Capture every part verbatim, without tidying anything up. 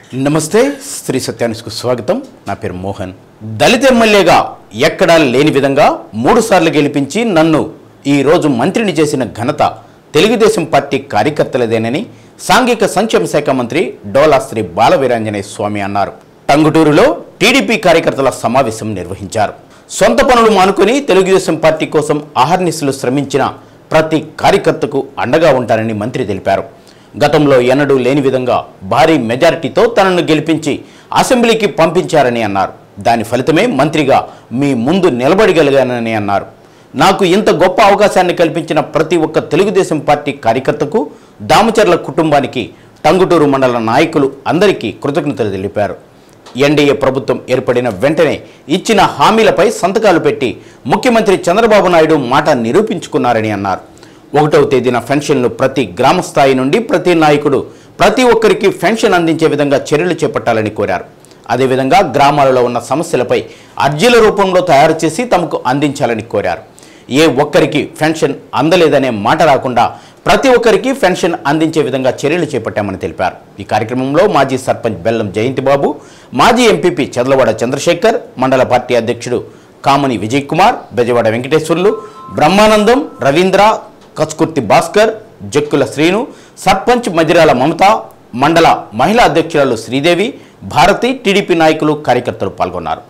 నమస్తే శ్రీ సత్యాన్యూస్కు స్వాగతం. నా పేరు మోహన్. దళిత ఎమ్మెల్యేగా ఎక్కడా లేని విధంగా మూడు సార్లు గెలిపించి నన్ను ఈరోజు మంత్రిని చేసిన ఘనత తెలుగుదేశం పార్టీ కార్యకర్తలదేనని సాంఘిక సంక్షేమ శాఖ మంత్రి డోలా శ్రీ బాలవీరాంజనేయ స్వామి అన్నారు. టంగుటూరులో టీడీపీ కార్యకర్తల సమావేశం నిర్వహించారు. సొంత పనులు మానుకొని తెలుగుదేశం పార్టీ కోసం అహర్నిశలు శ్రమించిన ప్రతి కార్యకర్తకు అండగా ఉంటారని మంత్రి తెలిపారు. గతంలో ఎన్నడూ లేని విధంగా భారీ మెజారిటీతో తనను గెలిపించి అసెంబ్లీకి పంపించారని అన్నారు. దాని ఫలితమే మంత్రిగా మీ ముందు నిలబడగలిగానని అన్నారు. నాకు ఇంత గొప్ప అవకాశాన్ని కల్పించిన ప్రతి ఒక్క తెలుగుదేశం పార్టీ కార్యకర్తకు, దామచర్ల కుటుంబానికి, టంగుటూరు మండల నాయకులు అందరికీ కృతజ్ఞతలు తెలిపారు. ఎన్డీఏ ప్రభుత్వం ఏర్పడిన వెంటనే ఇచ్చిన హామీలపై సంతకాలు పెట్టి ముఖ్యమంత్రి చంద్రబాబు నాయుడు మాట నిరూపించుకున్నారని అన్నారు. ఒకటవ తేదీన పెన్షన్లు ప్రతి గ్రామ స్థాయి నుండి ప్రతి నాయకుడు ప్రతి ఒక్కరికి పెన్షన్ అందించే విధంగా చర్యలు చేపట్టాలని కోరారు. అదేవిధంగా గ్రామాలలో ఉన్న సమస్యలపై అర్జీల రూపంలో తయారు చేసి తమకు అందించాలని కోరారు. ఏ ఒక్కరికి పెన్షన్ అందలేదనే మాట రాకుండా ప్రతి ఒక్కరికి పెన్షన్ అందించే విధంగా చర్యలు చేపట్టామని తెలిపారు. ఈ కార్యక్రమంలో మాజీ సర్పంచ్ బెల్లం జయంతిబాబు, మాజీ ఎంపీపీ చదలవాడ చంద్రశేఖర్, మండల పార్టీ అధ్యక్షుడు కామని విజయ్ కుమార్, బెజవాడ వెంకటేశ్వర్లు, బ్రహ్మానందం, రవీంద్ర, కచ్కుర్తి భాస్కర్, జక్కుల శ్రీను, సర్పంచ్ మజిరాల మమత, మండల మహిళా అధ్యక్షురాలు శ్రీదేవి, భారతి, టీడీపీ నాయకులు, కార్యకర్తలు పాల్గొన్నారు.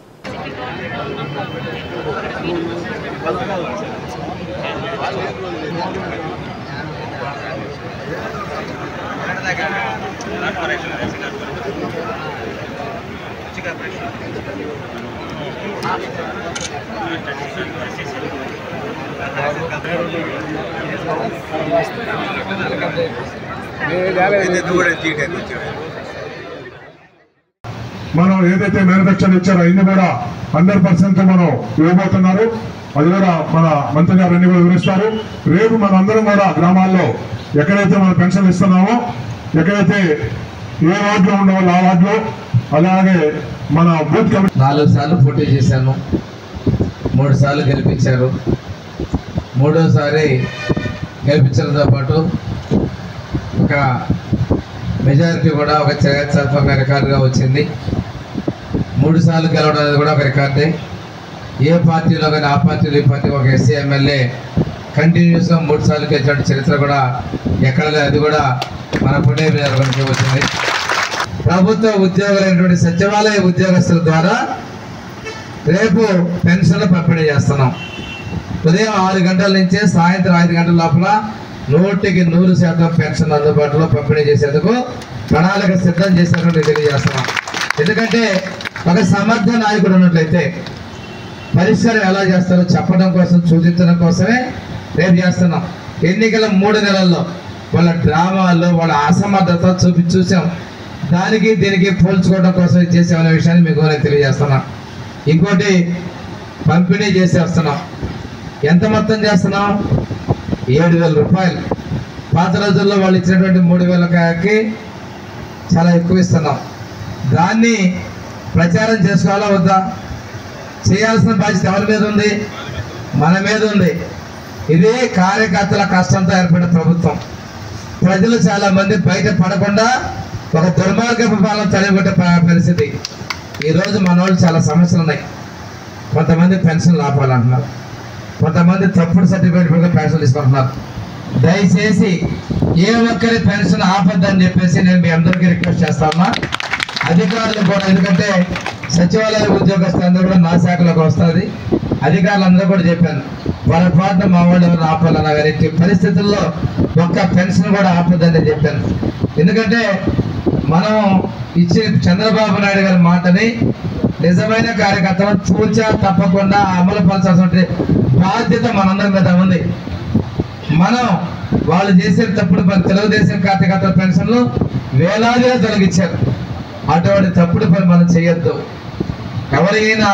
మనం ఏదైతే మ్యానుఫ్యాక్చర్ ఇచ్చారో అన్ని కూడా హండ్రెడ్ పర్సెంట్ మనం ఇవ్వబోతున్నారు. అది కూడా మన మంత్రి గారు అన్ని కూడా వివరిస్తారు. రేపు మన అందరం కూడా గ్రామాల్లో ఎక్కడైతే మనం పెన్షన్ ఇస్తున్నామో, ఎక్కడైతే ఏ వార్డులో ఉండవాళ్ళు ఆ వార్డులో, అలాగే మన బూత్ కమిటీ నాలుగు సార్లు పోటీ చేశాను, మూడు సార్లు గెలిపించారు. మూడోసారి గెలిపించడంతో పాటు ఒక మెజారిటీ కూడా ఒక చరిత్రాత్మక రికార్డుగా వచ్చింది. మూడు సార్లు గెలవడం అనేది కూడా ఒక రికార్డే. ఏ పార్టీలో కానీ ఆ పార్టీలో ఈ పార్టీ ఒక ఎస్సీ ఎమ్మెల్యే కంటిన్యూస్గా మూడు సార్లు గెలిచిన చరిత్ర కూడా ఎక్కడ లేదు. అది కూడా మన పుణ్య నుంచి వచ్చింది. ప్రభుత్వ ఉద్యోగులైనటువంటి సచివాలయ ఉద్యోగస్తుల ద్వారా రేపు పెన్షన్లు పంపిణీ చేస్తున్నాం. ఉదయం ఆరు గంటల నుంచి సాయంత్రం ఐదు గంటల లోపల నూటికి నూరు శాతం పెన్షన్ అందుబాటులో పంపిణీ చేసేందుకు ప్రణాళిక సిద్ధం చేసినట్టు తెలియజేస్తున్నాం. ఎందుకంటే ఒక సమర్థ నాయకుడు ఉన్నట్లయితే పరిష్కారం ఎలా చేస్తారో చెప్పడం కోసం, సూచించడం కోసమే రేపు చేస్తున్నాం. ఎన్నికల మూడు నెలల్లో వాళ్ళ డ్రామాల్లో వాళ్ళ అసమర్థత చూపి చూసాం. దానికి దీనికి పోల్చుకోవడం కోసం చేసామనే విషయాన్ని మీకు తెలియజేస్తున్నాం. ఇంకోటి పంపిణీ చేసేస్తున్నాం. ఎంత మొత్తం చేస్తున్నాం? ఏడు వేల రూపాయలు. పాత రోజుల్లో వాళ్ళు ఇచ్చినటువంటి మూడు వేలకి చాలా ఎక్కువ ఇస్తున్నాం. దాన్ని ప్రచారం చేసుకోవాలా వద్దా? చేయాల్సిన బాధ్యత ఎవరి మీద ఉంది? మన మీద ఉంది. ఇది కార్యకర్తల కష్టంతో ఏర్పడిన ప్రభుత్వం. ప్రజలు చాలా మంది బయట పడకుండా ఒక దుర్మార్గపు పాలన తరిగొట్టే పరిస్థితి. ఈరోజు మన వాళ్ళు చాలా సమస్యలు ఉన్నాయి. కొంతమంది పెన్షన్లు ఆపాలంటున్నారు, కొంతమంది తప్పుడు సర్టిఫికేట్ కూడా పెన్షన్లు తీసుకుంటున్నారు. దయచేసి ఏ ఒక్కరి పెన్షన్ ఆపద్దని చెప్పేసి నేను మీ అందరికీ రిక్వెస్ట్ చేస్తాను. అధికారులు కూడా, ఎందుకంటే సచివాలయ ఉద్యోగస్తులందరూ కూడా నా శాఖలోకి వస్తుంది. అధికారులందరూ కూడా చెప్పాను, పొరపాటున మా వాళ్ళు ఎవరు ఆపాలన్నా కానీ పరిస్థితుల్లో ఒక్క పెన్షన్ కూడా ఆపద్దని చెప్పాను. ఎందుకంటే మనం ఇచ్చే చంద్రబాబు నాయుడు గారి మాటని నిజమైన కార్యకర్తలు చూచా తప్పకుండా అమలు పరచాల్సిన బాధ్యత మనందరి మీద ఉంది. మనం వాళ్ళు చేసే తప్పుడు పని, తెలుగుదేశం కార్యకర్తల పెన్షన్లు వేలాదిగా తొలగించారు. అటువంటి తప్పుడు పని మనం చేయొద్దు. ఎవరైనా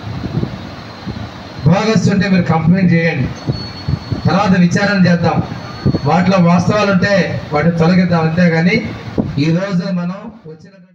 బోగస్ ఉంటే మీరు కంప్లైంట్ చేయండి, తర్వాత విచారణ చేద్దాం. వాటిలో వాస్తవాలు ఉంటే వాటిని తొలగిద్దాం. అంతేగాని ఈరోజు మనం వచ్చినటువంటి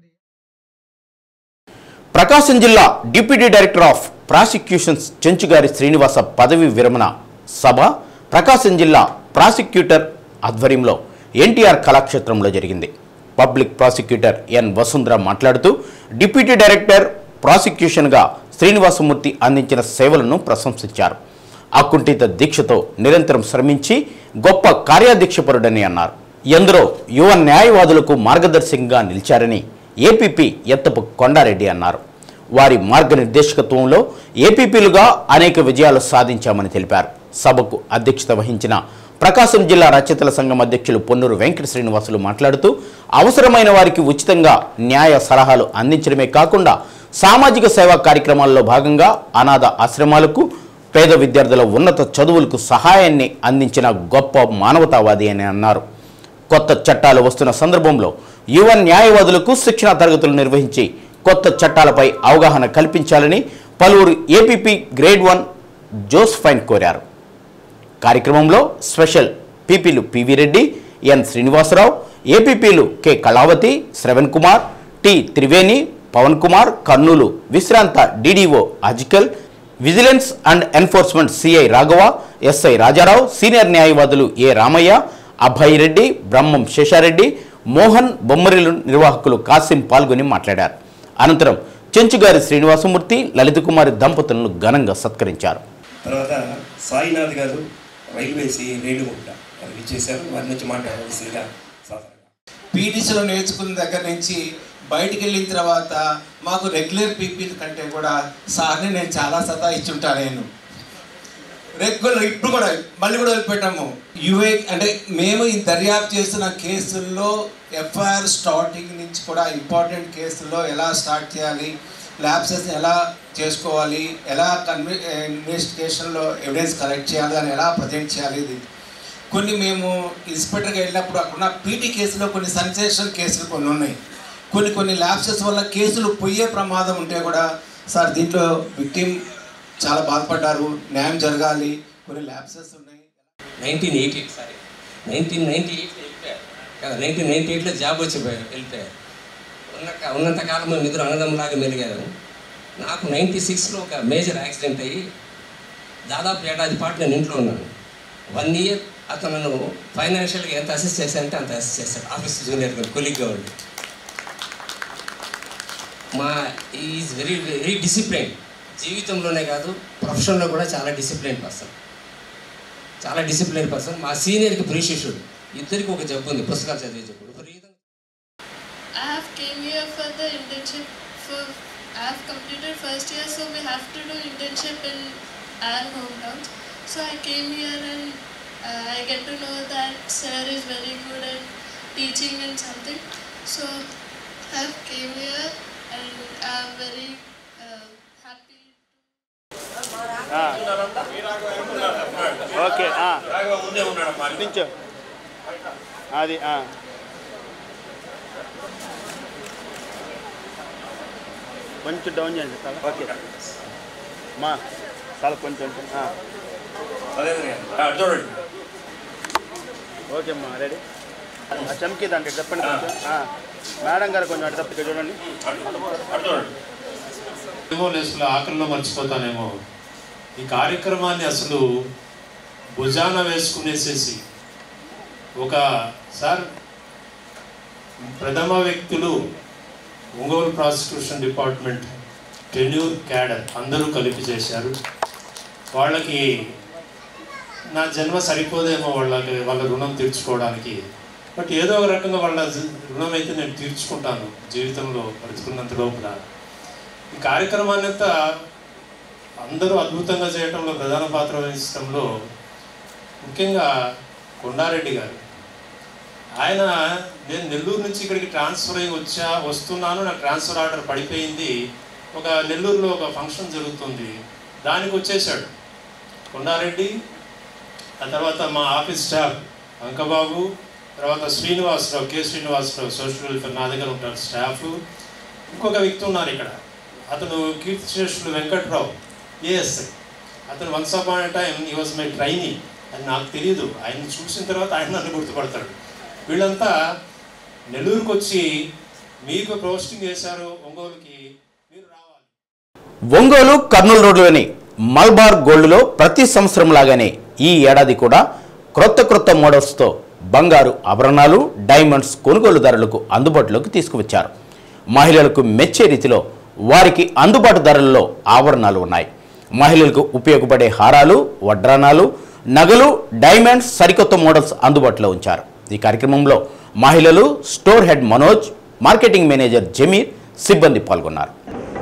ప్రకాశం జిల్లా deputy director of prosecutions Chenchugari Srinivasa పదవి విరమణ సభ ప్రకాశం జిల్లా ప్రాసిక్యూటర్ ఆధ్వర్యంలో ఎన్టీఆర్ కళాక్షేత్రంలో జరిగింది. పబ్లిక్ ప్రాసిక్యూటర్ ఎన్ వసుంధర మాట్లాడుతూ డిప్యూటీ డైరెక్టర్ ప్రాసిక్యూషన్గా శ్రీనివాసమూర్తి అందించిన సేవలను ప్రశంసించారు. అకుంఠిత దీక్షతో నిరంతరం శ్రమించి గొప్ప కార్యాధ్యక్షపరుడని అన్నారు. ఎందరో యువ న్యాయవాదులకు మార్గదర్శకంగా నిలిచారని ఏపీపీ ఎత్తపు కొండారెడ్డి అన్నారు. వారి మార్గనిర్దేశకత్వంలో ఏపీపీలుగా అనేక విజయాలు సాధించామని తెలిపారు. సభకు అధ్యక్షత వహించిన ప్రకాశం జిల్లా రచయితల సంఘం అధ్యక్షులు పొన్నూరు వెంకట శ్రీనివాసులు మాట్లాడుతూ అవసరమైన వారికి ఉచితంగా న్యాయ సలహాలు అందించడమే కాకుండా సామాజిక సేవా కార్యక్రమాల్లో భాగంగా అనాథ ఆశ్రమాలకు, పేద విద్యార్థుల ఉన్నత చదువులకు సహాయాన్ని అందించిన గొప్ప మానవతావాది అని అన్నారు. కొత్త చట్టాలు వస్తున్న సందర్భంలో యువ న్యాయవాదులకు శిక్షణా తరగతులు నిర్వహించి కొత్త చట్టాలపై అవగాహన కల్పించాలని పలువురు ఏపీపీ గ్రేడ్ వన్ జోస్ఫైన్ కోరారు. కార్యక్రమంలో స్పెషల్ పీపీలు పివి రెడ్డి, ఎన్ శ్రీనివాసరావు, ఏపీపీలు కె కళావతి, శ్రవణ్ కుమార్, టి త్రివేణి, పవన్ కుమార్, కర్నూలు విశ్రాంత డీడీఓ అజికల్, vigilance and enforcement CI Raghava, SI Rajarao, senior న్యాయవాదులు ఏ రామయ్య, అభయ్ రెడ్డి, బ్రహ్మం శేషారెడ్డి, మోహన్, బొమ్మరిలు నిర్వాహకులు కాసిం పాల్గొని మాట్లాడారు. అనంతరం చెంచుగారి శ్రీనివాసమూర్తి, లలిత కుమారి దంపతులను ఘనంగా సత్కరించారు. తర్వాత సాయినాథ్ గారు రైల్వేసి రేణుగుంట వారు ఇచ్చేశారు. వారి నుంచి మాట్లాడవలసిందిగా పీటీసీలో నేర్చుకున్న దగ్గర నుంచి బయటికి వెళ్ళిన తర్వాత మాకు రెగ్యులర్ పీపీల కంటే కూడా సార్ని నేను చాలా సతాయిచ్చుంటాను. నేను రెగ్యులర్ ఇప్పుడు కూడా మళ్ళీ కూడా వదిలిపెట్టాము. యుఏ అంటే మేము ఈ దర్యాప్తు చేస్తున్న కేసుల్లో ఎఫ్ఐఆర్ స్టార్టింగ్ నుంచి కూడా ఇంపార్టెంట్ కేసుల్లో ఎలా స్టార్ట్ చేయాలి, ల్యాబ్సెస్ ఎలా చేసుకోవాలి, ఎలా కన్వి ఇన్వెస్టిగేషన్లో ఎవిడెన్స్ కలెక్ట్ చేయాలి, అని ఎలా ప్రజెంట్ చేయాలి. ఇది కొన్ని మేము ఇన్స్పెక్టర్గా వెళ్ళినప్పుడు అక్కడ పీటీ కేసులో కొన్ని సెన్సేషనల్ కేసులు కొన్ని ఉన్నాయి. కొన్ని కొన్ని ల్యాబ్సెస్ వల్ల కేసులు పోయే ప్రమాదం ఉంటే కూడా సార్ దీంట్లో విక్టిమ్ చాలా బాధపడ్డారు, న్యాయం జరగాలి, కొన్ని ల్యాబ్సెస్ ఉన్నాయి. Nineteen eighty eight sorry nineteen ninety ఎయిట్లో వెళ్ళిపోయారు కదా, నైన్టీన్ నైన్టీ ఎయిట్లో జాబ్ వచ్చిపోయారు వెళ్ళిపోయారు. ఉన్న ఉన్నంతకాలం మేము ఇద్దరు అన్నదమ్ములాగా మెలిగారు. నాకు నైంటీ సిక్స్లో ఒక మేజర్ యాక్సిడెంట్ అయ్యి దాదాపు ఏడాది పాటు నేను ఇంట్లో ఉన్నాను. వన్ ఇయర్ అతను నన్ను ఫైనాన్షియల్గా ఎంత అసిస్ట్ చేశానంటే అంత అసిస్ట్ చేశాడు. ఆఫీస్ జూనియర్ కొలీగ్గా ఉండి మా ఈజ్ వెరీ వెరీ డిసిప్లైన్. జీవితంలోనే కాదు ప్రొఫెషన్లో కూడా చాలా డిసిప్లైన్ పర్సన్, చాలా డిసిప్లైన్ పర్సన్. మా సీనియర్కి ప్రీశిష్యుడు, ఇద్దరికి ఒక జబ్బు ఉంది, పుస్తకాలు చదివే జబ్బు. I have came here for the internship. For I have completed first year, so we have to do internship in our hometown. So I came here and uh, I get to know that sir is very good at teaching and something. So I have came here and I am very uh, happy. Okay నించో అది కొంచెం down చేయండి తల. Okay మా తల కొంచెం చూడండి. Okay అమ్మా రెడీ. చమ్కిదంటే చెప్పండి కొంచెం. మేడం గారు కొంచెం అటు తప్పక చూడండి. ఏమో అసలు ఆఖరిలో మర్చిపోతానేమో ఈ కార్యక్రమాన్ని అసలు భుజాన వేసుకునేసేసి ఒక సార్ ప్రథమ వ్యక్తులు Ongole prosecution department tenure cadre అందరూ కలిపి చేశారు. వాళ్ళకి నా జన్మ సరిపోదేమో వాళ్ళకి వాళ్ళ రుణం తీర్చుకోవడానికి. బట్ ఏదో ఒక రకంగా వాళ్ళ రుణం అయితే నేను తీర్చుకుంటాను జీవితంలో బ్రతుకున్నంత లోపల. ఈ కార్యక్రమాన్ని అంతా అందరూ అద్భుతంగా చేయడంలో ప్రధాన పాత్ర వహించడంలో ముఖ్యంగా కొండారెడ్డి గారు. ఆయన నేను నెల్లూరు నుంచి ఇక్కడికి ట్రాన్స్ఫర్ అయ్యి వచ్చా వస్తున్నాను నాకు ట్రాన్స్ఫర్ ఆర్డర్ పడిపోయింది. ఒక నెల్లూరులో ఒక ఫంక్షన్ జరుగుతుంది, దానికి వచ్చేసాడు కొండారెడ్డి. ఆ తర్వాత మా ఆఫీస్ స్టాఫ్ అంకబాబు, తర్వాత Srinivasarao, K Srinivasarao social welfare నా దగ్గర ఉంటారు స్టాఫ్. ఇంకొక వ్యక్తి ఉన్నారు ఇక్కడ, అతను కీర్తిశేషులు వెంకట్రావు ఏఎస్ఐ. అతను once upon a time he was my trainee. అది నాకు తెలియదు, ఆయన చూసిన తర్వాత ఆయన నన్ను గుర్తుపడతాడు. వీళ్ళంతా నెల్లూరుకు వచ్చి మీకు పోస్టింగ్ చేశారు ఒంగోలుకి, మీరు రావాలి. ఒంగోలు కర్నూలు రోడ్లోని మల్బార్ గోల్డ్లో ప్రతి సంవత్సరం లాగానే ఈ ఏడాది కూడా క్రొత్త క్రొత్త మోడల్స్తో బంగారు ఆభరణాలు, డైమండ్స్ కొనుగోలుదారులకు అందుబాటులోకి తీసుకువచ్చారు. మహిళలకు మెచ్చే రీతిలో వారికి అందుబాటు ధరల్లో ఆభరణాలు ఉన్నాయి. మహిళలకు ఉపయోగపడే హారాలు, వడ్రానాలు, నగలు, డైమండ్స్, సరికొత్త మోడల్స్ అందుబాటులో ఉంచారు. ఈ కార్యక్రమంలో మహిళలు, store head Manoj, marketing manager Jameer, సిబ్బంది పాల్గొన్నారు.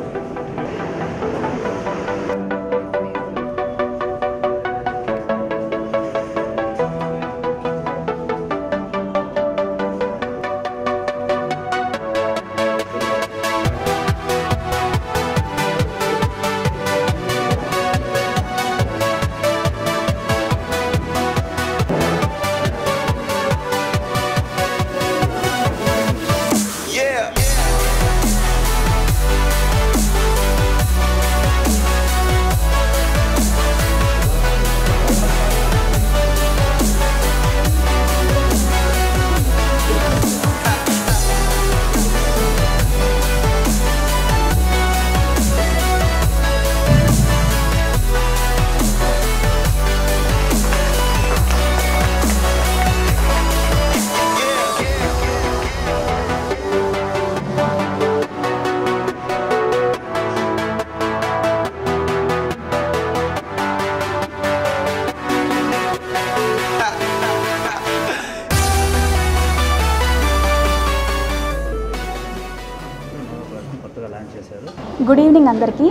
గుడ్ ఈవినింగ్ అందరికీ.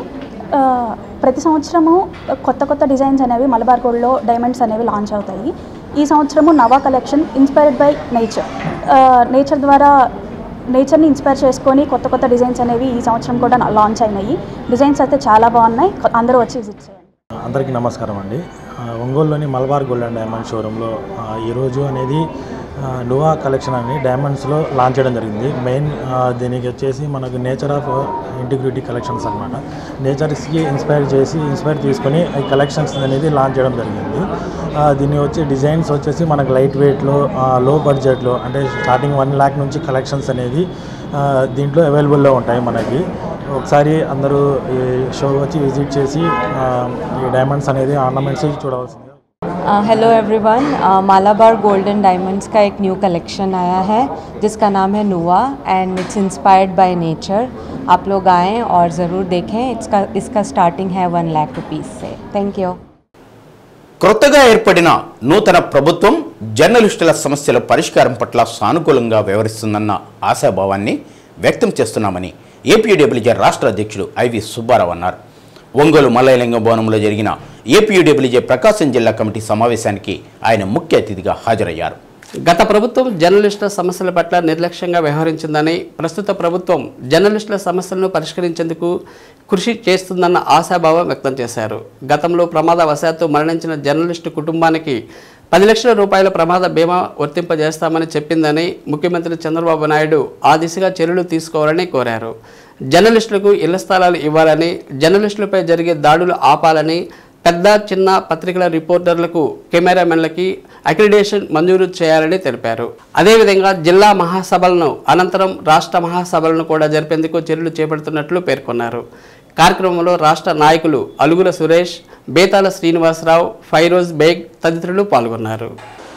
ప్రతి సంవత్సరము కొత్త కొత్త డిజైన్స్ అనేవి మలబార్ గోల్డ్లో డైమండ్స్ అనేవి లాంచ్ అవుతాయి. ఈ సంవత్సరము Nava collection inspired by nature nature ద్వారా నేచర్ని ఇన్స్పైర్ చేసుకొని కొత్త కొత్త డిజైన్స్ అనేవి ఈ సంవత్సరం కూడా లాంచ్ అయినాయి. డిజైన్స్ అయితే చాలా బాగున్నాయి. అందరూ వచ్చి విజిట్ చేయండి. అందరికీ నమస్కారం అండి. ఒంగోలులోని మలబార్ గోల్డ్ అండ్ డైమండ్ షోరూంలో ఈరోజు అనేది నువా కలెక్షన్ అని డైమండ్స్లో లాంచ్ చేయడం జరిగింది. మెయిన్ దీనికి వచ్చేసి మనకు నేచర్ ఆఫ్ ఇంటిగ్రిటీ కలెక్షన్స్ అనమాట. నేచర్స్కి ఇన్స్పైర్ చేసి ఇన్స్పైర్ తీసుకొని ఈ కలెక్షన్స్ అనేది లాంచ్ చేయడం జరిగింది. దీన్ని వచ్చి డిజైన్స్ వచ్చేసి మనకు లైట్ వెయిట్లో, లో బడ్జెట్లో, అంటే స్టార్టింగ్ వన్ ల్యాక్ నుంచి కలెక్షన్స్ అనేది దీంట్లో అవైలబుల్లో ఉంటాయి మనకి. ఒకసారి అందరూ ఈ షో వచ్చి విజిట్ చేసి ఈ డైమండ్స్ అనేది ఆర్నమెంట్స్ చూడవలసింది. Hello everyone, Malabar gold and diamonds का एक न्यू कलेक्शन आया है जिसका नाम है Nuva and it's inspired by nature. आप लोग आएँ और ज़रूर देखें. इसका इसका स्टार्टिंग है वन लाख रुपीज़ से. Thank you. కొత్తగా ఏర్పడిన నూతన ప్రభుత్వం జర్నలిస్టుల సమస్యల పరిష్కారం పట్ల సానుకూలంగా వ్యవహరిస్తుందన్న ఆశాభావాన్ని వ్యక్తం చేస్తున్నామని ఏపీయూడబ్ల్యూజే రాష్ట్ర అధ్యక్షుడు ఐవి సుబ్బారావు అన్నారు. ఒంగోలు మల్లయ్యలింగం భవనంలో జరిగిన ఏపీయూడబ్ల్యూజే ప్రకాశం జిల్లా కమిటీ సమావేశానికి ఆయన ముఖ్య అతిథిగా హాజరయ్యారు. గత ప్రభుత్వం జర్నలిస్టుల సమస్యల పట్ల నిర్లక్ష్యంగా వ్యవహరించిందని, ప్రస్తుత ప్రభుత్వం జర్నలిస్టుల సమస్యలను పరిష్కరించేందుకు కృషి చేస్తుందన్న ఆశాభావం వ్యక్తం చేశారు. గతంలో ప్రమాదవశాత్తు మరణించిన జర్నలిస్టు కుటుంబానికి పది లక్షల రూపాయల ప్రమాద బీమా వర్తింపజేస్తామని చెప్పిందని ముఖ్యమంత్రి చంద్రబాబు నాయుడు ఆ దిశగా చర్యలు తీసుకోవాలని కోరారు. జర్నలిస్టులకు ఇళ్ల స్థలాలు ఇవ్వాలని, జర్నలిస్టులపై జరిగే దాడులు ఆపాలని, పెద్ద చిన్న పత్రికల రిపోర్టర్లకు, కెమెరామెన్లకి అక్రిడేషన్ మంజూరు చేయాలని తెలిపారు. అదేవిధంగా జిల్లా మహాసభలను అనంతరం రాష్ట్ర మహాసభలను కూడా జరిపేందుకు చర్యలు చేపడుతున్నట్లు పేర్కొన్నారు. కార్యక్రమంలో రాష్ట్ర నాయకులు అలుగుల సురేష్, బేతాల శ్రీనివాసరావు, ఫైరోజ్ బేగ్ తదితరులు పాల్గొన్నారు.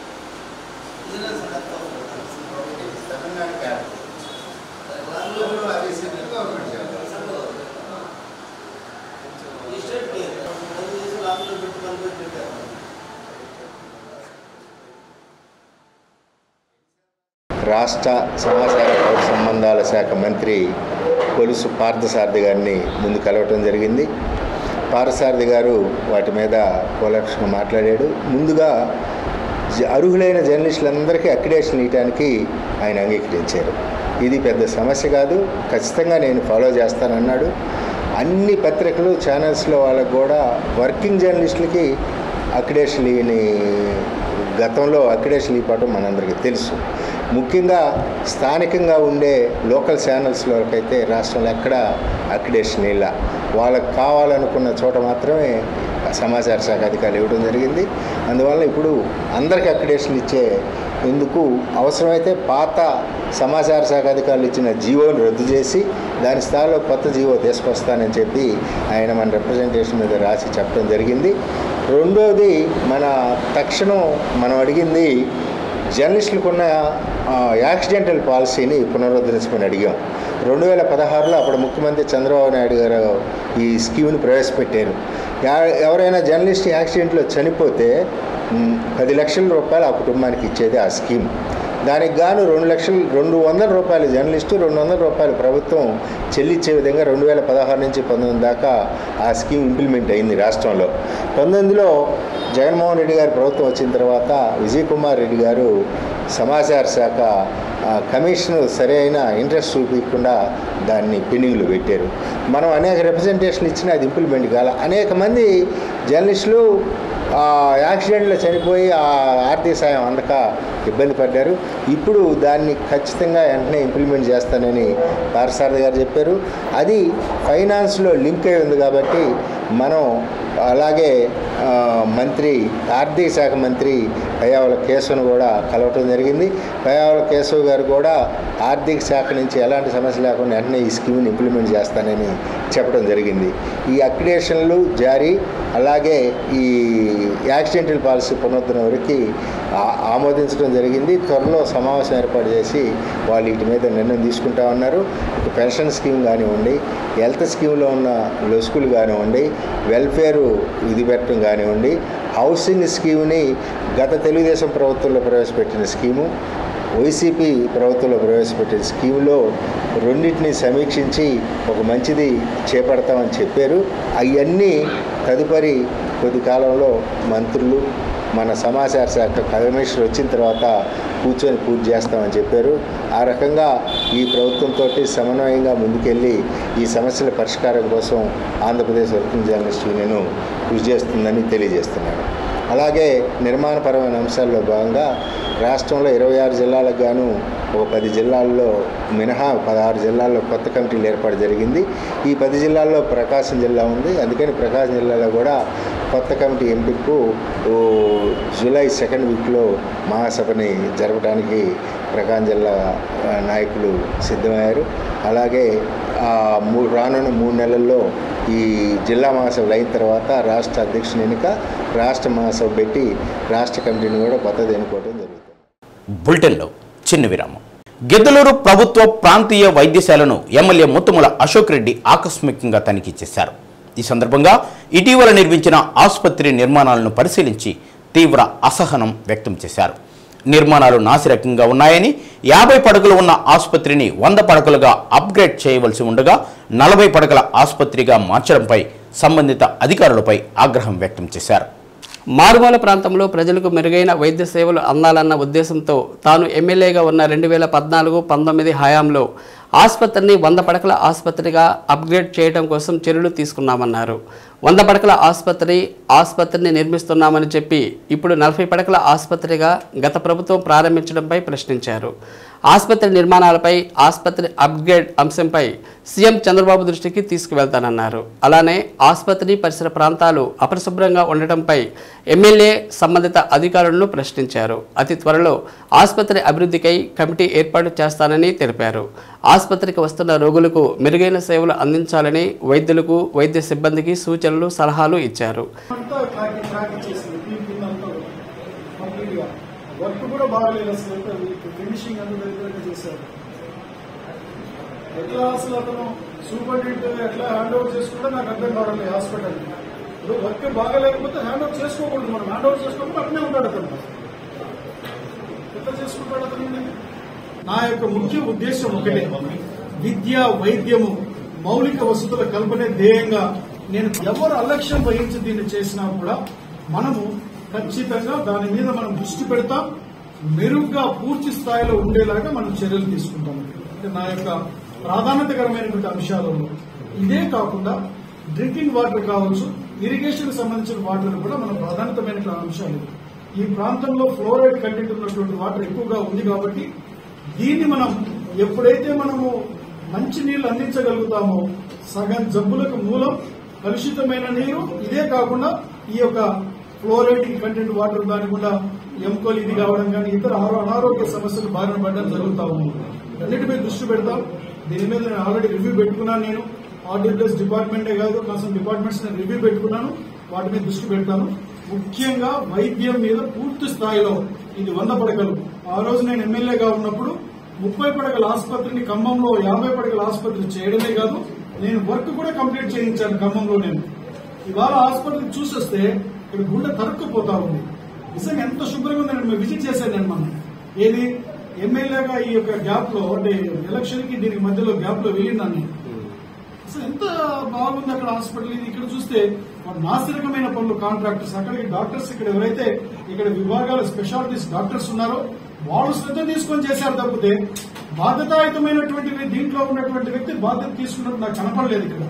రాష్ట్ర సమాచార పౌర సంబంధాల శాఖ మంత్రి కొలుసు పార్థసారథి గారిని ముందు కలవటం జరిగింది. పార్థసారథి గారు వాటి మీద కూలంకషంగా మాట్లాడాడు. ముందుగా అర్హులైన జర్నలిస్టులందరికీ అక్రిడేషన్ ఇవ్వడానికి ఆయన అంగీకరించారు. ఇది పెద్ద సమస్య కాదు, ఖచ్చితంగా నేను ఫాలో చేస్తానన్నాడు. అన్ని పత్రికలు, ఛానల్స్లో వాళ్ళకు కూడా వర్కింగ్ జర్నలిస్టులకి అక్రిడేషన్ ఇవ్వని గతంలో అక్రిడేషన్ ఇవ్వటం మనందరికీ తెలుసు. ముఖ్యంగా స్థానికంగా ఉండే లోకల్ ఛానల్స్లోకైతే రాష్ట్రంలో ఎక్కడ అక్రిడేషన్ ఇలా వాళ్ళకు కావాలనుకున్న చోట మాత్రమే సమాచార శాఖ అధికారులు ఇవ్వడం జరిగింది. అందువల్ల ఇప్పుడు అందరికీ అక్రిడేషన్ ఇచ్చే ఎందుకు అవసరమైతే పాత సమాచార శాఖ అధికారులు ఇచ్చిన జీవోని రద్దు చేసి దాని స్థాయిలో కొత్త జీవో తీసుకొస్తానని చెప్పి ఆయన మన రిప్రజెంటేషన్ మీద రాసి చెప్పడం జరిగింది. రెండోది, మన తక్షణం మనం అడిగింది జర్నలిస్టులకున్న యాక్సిడెంటల్ పాలసీని పునరుద్ధరించమని అడిగాం. రెండు వేల పదహారులో అప్పుడు ముఖ్యమంత్రి చంద్రబాబు నాయుడు గారు ఈ స్కీమ్ని ప్రవేశపెట్టారు. ఎవరైనా జర్నలిస్ట్ యాక్సిడెంట్లో చనిపోతే పది లక్షల రూపాయలు ఆ కుటుంబానికి ఇచ్చేది ఆ స్కీమ్. దానికి గాను రెండు లక్షలు రెండు వందల రూపాయలు జర్నలిస్టు, రెండు వందల రూపాయలు ప్రభుత్వం చెల్లించే విధంగా రెండు వేల పదహారు నుంచి పంతొమ్మిది దాకా ఆ స్కీమ్ ఇంప్లిమెంట్ అయింది రాష్ట్రంలో. పంతొమ్మిదిలో జగన్మోహన్ రెడ్డి గారి ప్రభుత్వం వచ్చిన తర్వాత విజయ్ కుమార్ రెడ్డి గారు సమాచార శాఖ కమిషన్ సరైన ఇంట్రెస్ట్ చూపించకుండా దాన్ని పెండింగ్లో పెట్టారు. మనం అనేక రిప్రజెంటేషన్లు ఇచ్చినా అది ఇంప్లిమెంట్ కాల. అనేక మంది జర్నలిస్టులు యాక్సిడెంట్లో చనిపోయి ఆ ఆర్థిక సాయం అందక ఇబ్బంది పడ్డారు. ఇప్పుడు దాన్ని ఖచ్చితంగా వెంటనే ఇంప్లిమెంట్ చేస్తానని పార్థసారథి గారు చెప్పారు. అది ఫైనాన్స్లో లింక్ అయి ఉంది కాబట్టి మనం అలాగే మంత్రి ఆర్థిక శాఖ మంత్రి పయ్యావుల కేశవ్ను కూడా కలవటం జరిగింది. పయ్యావుల కేశవ్ గారు కూడా ఆర్థిక శాఖ నుంచి ఎలాంటి సమస్య లేకుండా వెంటనే ఈ స్కీమ్ని ఇంప్లిమెంట్ చేస్తానని చెప్పడం జరిగింది. ఈ అక్రిడేషన్లు జారీ అలాగే ఈ యాక్సిడెంటల్ పాలసీ పునరుద్ధరణ వరకు ఆమోదించడం జరిగింది. త్వరలో సమావేశం ఏర్పాటు చేసి వాళ్ళు వీటి మీద నిర్ణయం తీసుకుంటా ఉన్నారు. పెన్షన్ స్కీమ్ కానివ్వండి, హెల్త్ స్కీమ్లో ఉన్న లొసుకులు కానివ్వండి, వెల్ఫేరు ఇది పెట్టడం కానివ్వండి, హౌసింగ్ స్కీమ్ని గత తెలుగుదేశం ప్రభుత్వంలో ప్రవేశపెట్టిన స్కీము, వైసీపీ ప్రభుత్వంలో ప్రవేశపెట్టిన స్కీములో రెండింటిని సమీక్షించి ఒక మంచిది చేపడతామని చెప్పారు. అవన్నీ తదుపరి కొద్ది కాలంలో మంత్రులు మన సమాచార శాఖ కమిషనర్ వచ్చిన తర్వాత కూర్చొని పూర్తి చేస్తామని చెప్పారు. ఆ రకంగా ఈ ప్రభుత్వంతో సమన్వయంగా ముందుకెళ్ళి ఈ సమస్యల పరిష్కారం కోసం ఆంధ్రప్రదేశ్ వర్కింగ్ జర్నలిస్ట్ యూనియన్ కృషి చేస్తుందని తెలియజేస్తున్నాను. అలాగే నిర్మాణపరమైన అంశాల్లో భాగంగా రాష్ట్రంలో ఇరవై ఆరు జిల్లాలకు గాను ఒక పది జిల్లాల్లో మినహా పదహారు జిల్లాల్లో కొత్త కమిటీలు ఏర్పాటు జరిగింది. ఈ పది జిల్లాల్లో ప్రకాశం జిల్లా ఉంది. అందుకని ప్రకాశం జిల్లాలో కూడా కొత్త కమిటీ ఎంపికకు జూలై సెకండ్ వీక్లో మహాసభని జరపడానికి ప్రకాశం జిల్లా నాయకులు సిద్ధమయ్యారు. అలాగే మూ రానున్న మూడు నెలల్లో ఈ జిల్లా మహాసభలు అయిన తర్వాత రాష్ట్ర అధ్యక్షుని ఎన్నిక, రాష్ట్ర మహాసభ పెట్టి రాష్ట్ర కమిటీని కూడా కొత్తది ఎన్నుకోవడం జరుగుతుంది. బులెటిన్లో చిన్న విరామం. గిద్దలూరు ప్రభుత్వ ప్రాంతీయ వైద్యశాలను ఎమ్మెల్యే ముత్తుముల అశోక్ రెడ్డి ఆకస్మికంగా తనిఖీ చేశారు. ఈ సందర్భంగా ఇటీవల నిర్మించిన ఆసుపత్రి నిర్మాణాలను పరిశీలించి తీవ్ర అసహనం వ్యక్తం చేశారు. నిర్మాణాలు నాసిరకంగా ఉన్నాయని, యాభై పడకలు ఉన్న ఆసుపత్రిని వంద పడకలుగా అప్గ్రేడ్ చేయవలసి ఉండగా నలభై పడకల ఆసుపత్రిగా మార్చడంపై సంబంధిత అధికారులపై ఆగ్రహం వ్యక్తం చేశారు. మారుమూల ప్రాంతంలో ప్రజలకు మెరుగైన వైద్య సేవలు అందాలన్న ఉద్దేశంతో తాను ఎమ్మెల్యేగా ఉన్న రెండు వేల పద్నాలుగు పంతొమ్మిది హయాంలో ఆసుపత్రిని వంద పడకల ఆసుపత్రిగా అప్గ్రేడ్ చేయడం కోసం చర్యలు తీసుకున్నామన్నారు. వంద పడకల ఆసుపత్రి ఆసుపత్రిని నిర్మిస్తున్నామని చెప్పి ఇప్పుడు నలభై పడకల ఆసుపత్రిగా గత ప్రభుత్వం ప్రారంభించడంపై ప్రశ్నించారు. ఆసుపత్రి నిర్మాణాలపై ఆసుపత్రి అప్గ్రేడ్ అంశంపై సీఎం చంద్రబాబు దృష్టికి తీసుకువెళ్తానన్నారు. అలానే ఆసుపత్రి పరిసర ప్రాంతాలు అపరిశుభ్రంగా ఉండటంపై ఎమ్మెల్యే సంబంధిత అధికారులను ప్రశ్నించారు. అతి త్వరలో ఆసుపత్రి అభివృద్ధికై కమిటీ ఏర్పాటు చేస్తానని తెలిపారు. ఆసుపత్రికి వస్తున్న రోగులకు మెరుగైన సేవలు అందించాలని వైద్యులకు వైద్య సిబ్బందికి సూచనలు సలహాలు ఇచ్చారు. వర్క్ కూడా బాగాలేదు, అసలు ఫినిషింగ్ అందరూ చేశారు. ఎట్లా అసలు అతను సూపరింటెండెంట్ ఎట్లా హ్యాండ్ ఓవర్ చేసుకుంటే నాకు అర్థం కావడం లేదు. హాస్పిటల్ ఇప్పుడు వర్క్ బాగాలేకపోతే హ్యాండ్ ఓవర్ చేసుకోకూడదు. మనం హ్యాండ్ ఓవర్ చేసుకోకపోతే అట్నే ఉంటాడు అతను. ఎట్లా చేసుకుంటాడు అతను? నా యొక్క ముఖ్య ఉద్దేశం ఒకటే, విద్య వైద్యము మౌలిక వసతుల కల్పనే ధ్యేయంగా నేను ఎవరు అలక్ష్యం వహించి దీన్ని చేసినా కూడా మనము ఖచ్చితంగా దాని మీద మనం దృష్టి పెడతాం. మెరుగ్గా పూర్తి స్థాయిలో ఉండేలాగా మనం చర్యలు తీసుకుంటాం. నా యొక్క ప్రాధాన్యతకరమైనటువంటి అంశాలు ఇదే కాకుండా డ్రింకింగ్ వాటర్ కావచ్చు, ఇరిగేషన్ సంబంధించిన వాటర్ కూడా మన ప్రాధాన్యతమైన అంశాలు. ఈ ప్రాంతంలో ఫ్లోరైడ్ కంటెంట్ ఉన్నటువంటి వాటర్ ఎక్కువగా ఉంది కాబట్టి దీన్ని మనం ఎప్పుడైతే మనము మంచి నీళ్లు అందించగలుగుతామో సగం జబ్బులకు మూలం కలుషితమైన నీరు. ఇదే కాకుండా ఈ యొక్క ఫ్లోరైడ్ కంటెంట్ వాటర్ దాని కూడా ఎముకలు ఇది కావడం కానీ ఇతర అనారోగ్య సమస్యలు బారిన పడడం జరుగుతా ఉంది. అన్నిటిపై దృష్టి పెడతాం. దీని మీద నేను ఆల్రెడీ రివ్యూ పెట్టుకున్నాను. నేను ఆర్డబ్ల్యూఎస్ డిపార్ట్మెంటే కాదు, కాన్సర్న్ డిపార్ట్మెంట్స్ నేను రివ్యూ పెట్టుకున్నాను. వాటి మీద దృష్టి పెడతాను. ముఖ్యంగా వైద్యం మీద పూర్తి స్థాయిలో ఇది వంద పడకలు ఆ రోజు నేను ఎమ్మెల్యేగా ఉన్నప్పుడు ముప్పై పడగల ఆసుపత్రిని ఖమ్మంలో యాభై పడగల ఆసుపత్రి చేయడమే కాదు, నేను వర్క్ కూడా కంప్లీట్ చేయించాను ఖమ్మంలో. నేను ఇవాళ ఆసుపత్రి చూసొస్తే ఇక్కడ గుండె తరుక్కుపోతా ఉంది. నిజంగా ఎంత శుభ్రంగా ఉందని మేము విజిట్ చేశాను నేను మనం. ఏది ఎమ్మెల్యేగా ఈ యొక్క గ్యాప్ లో అంటే ఎలక్షన్ కి దీనికి మధ్యలో గ్యాప్ లో వెళ్ళిందాన్ని. అసలు ఎంత బాగుంది అక్కడ హాస్పిటల్. ఇది ఇక్కడ చూస్తే నాసిరకమైన పనులు కాంట్రాక్టర్స్, అక్కడికి డాక్టర్స్, ఇక్కడ ఎవరైతే ఇక్కడ విభాగాల స్పెషాలిటీస్ డాక్టర్స్ ఉన్నారో వాళ్ళు శ్రద్ధ తీసుకొని చేశారు తప్పితే బాధ్యతాయుతమైనటువంటి దీంట్లో ఉన్నటువంటి వ్యక్తి బాధ్యత తీసుకున్నట్టు నాకు కనపడలేదు. ఇక్కడ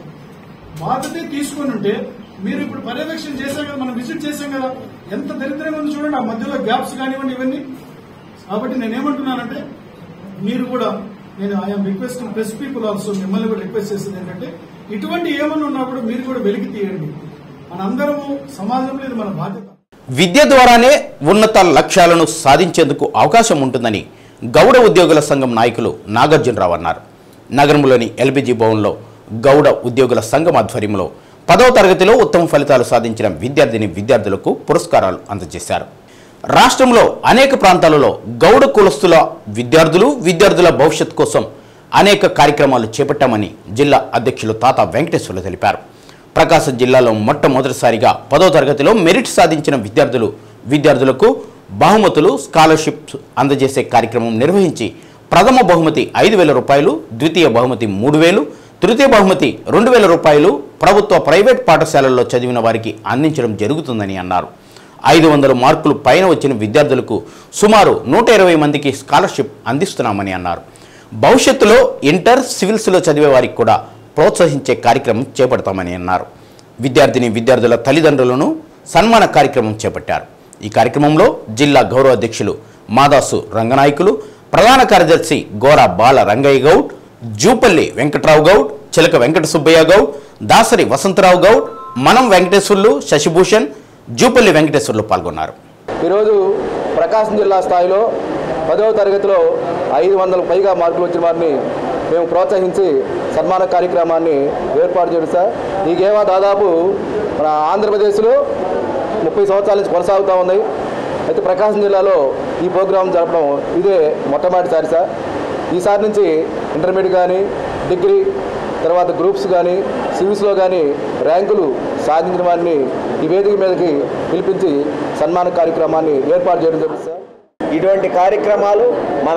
బాధ్యత తీసుకొని ఉంటే మీరు ఇప్పుడు పర్యవేక్షణ చేశాం కదా, మనం విజిట్ చేశాం కదా, ఎంత దరిద్రంగా ఉంది చూడండి. ఆ మధ్యలో గ్యాప్స్ కానివ్వండి ఇవన్నీ. కాబట్టి నేనేమంటున్నానంటే మీరు కూడా, నేను I'm requesting press people also, మిమ్మల్ని కూడా రిక్వెస్ట్ చేసేది ఏంటంటే ఇటువంటి ఏమన్నా ఉన్నా కూడా మీరు కూడా వెలికి తీయండి. మనందరము సమాజంలో ఇది మన బాధ్యత. విద్య ద్వారానే ఉన్నత లక్ష్యాలను సాధించేందుకు అవకాశం ఉంటుందని గౌడ ఉద్యోగుల సంఘం నాయకులు నాగార్జునరావు అన్నారు. నగరంలోని ఎల్బీజీ భవన్లో గౌడ ఉద్యోగుల సంఘం ఆధ్వర్యంలో పదవ తరగతిలో ఉత్తమ ఫలితాలు సాధించిన విద్యార్థిని విద్యార్థులకు పురస్కారాలు అందజేశారు. రాష్ట్రంలో అనేక ప్రాంతాలలో గౌడ కులస్తుల విద్యార్థులు విద్యార్థుల భవిష్యత్ కోసం అనేక కార్యక్రమాలు చేపట్టామని జిల్లా అధ్యక్షులు తాత వెంకటేశ్వర్లు తెలిపారు. ప్రకాశం జిల్లాలో మొట్టమొదటిసారిగా పదో తరగతిలో మెరిట్ సాధించిన విద్యార్థులు విద్యార్థులకు బహుమతులు స్కాలర్షిప్స్ అందజేసే కార్యక్రమం నిర్వహించి ప్రథమ బహుమతి ఐదు వేల రూపాయలు, ద్వితీయ బహుమతి మూడు వేలు, తృతీయ బహుమతి రెండు వేల రూపాయలు ప్రభుత్వ ప్రైవేట్ పాఠశాలల్లో చదివిన వారికి అందించడం జరుగుతుందని అన్నారు. ఐదు వందల మార్కులు పైన వచ్చిన విద్యార్థులకు సుమారు నూట ఇరవై మందికి స్కాలర్షిప్ అందిస్తున్నామని అన్నారు. భవిష్యత్తులో ఇంటర్ సివిల్స్లో చదివే వారికి కూడా ప్రోత్సహించే కార్యక్రమం చేపడతామని అన్నారు. విద్యార్థిని విద్యార్థుల తల్లిదండ్రులను సన్మాన కార్యక్రమం చేపట్టారు. ఈ కార్యక్రమంలో జిల్లా గౌరవ అధ్యక్షులు మాదాసు రంగనాయకులు, ప్రధాన కార్యదర్శి గోరా బాల రంగయ్య గౌడ్, జూపల్లి వెంకట్రావు గౌడ్, చిలక వెంకట సుబ్బయ్య గౌడ్, దాసరి వసంతరావు గౌడ్, మనం వెంకటేశ్వర్లు, శశిభూషణ్, జూపల్లి వెంకటేశ్వర్లు పాల్గొన్నారు. ఈరోజు ప్రకాశం జిల్లా స్థాయిలో పదవ తరగతిలో ఐదు వందలకు పైగా మార్కులు వచ్చిన వారిని మేము ప్రోత్సహించి సన్మాన కార్యక్రమాన్ని ఏర్పాటు చేయడం సార్. ఈ గేమ దాదాపు మన ఆంధ్రప్రదేశ్లో ముప్పై సంవత్సరాల నుంచి కొనసాగుతూ ఉంది. అయితే ప్రకాశం జిల్లాలో ఈ ప్రోగ్రాం జరపడం ఇదే మొట్టమొదటిసారి సార్. ఈసారి నుంచి ఇంటర్మీడియట్ కానీ, డిగ్రీ, తర్వాత గ్రూప్స్ కానీ, సివిల్స్లో కానీ ర్యాంకులు సాధించిన వారిని ఈ వేదిక మీదకి పిలిపించి సన్మాన కార్యక్రమాన్ని ఏర్పాటు చేయడం జరుగుతుంది సార్. ఇటువంటి కార్యక్రమాలు మన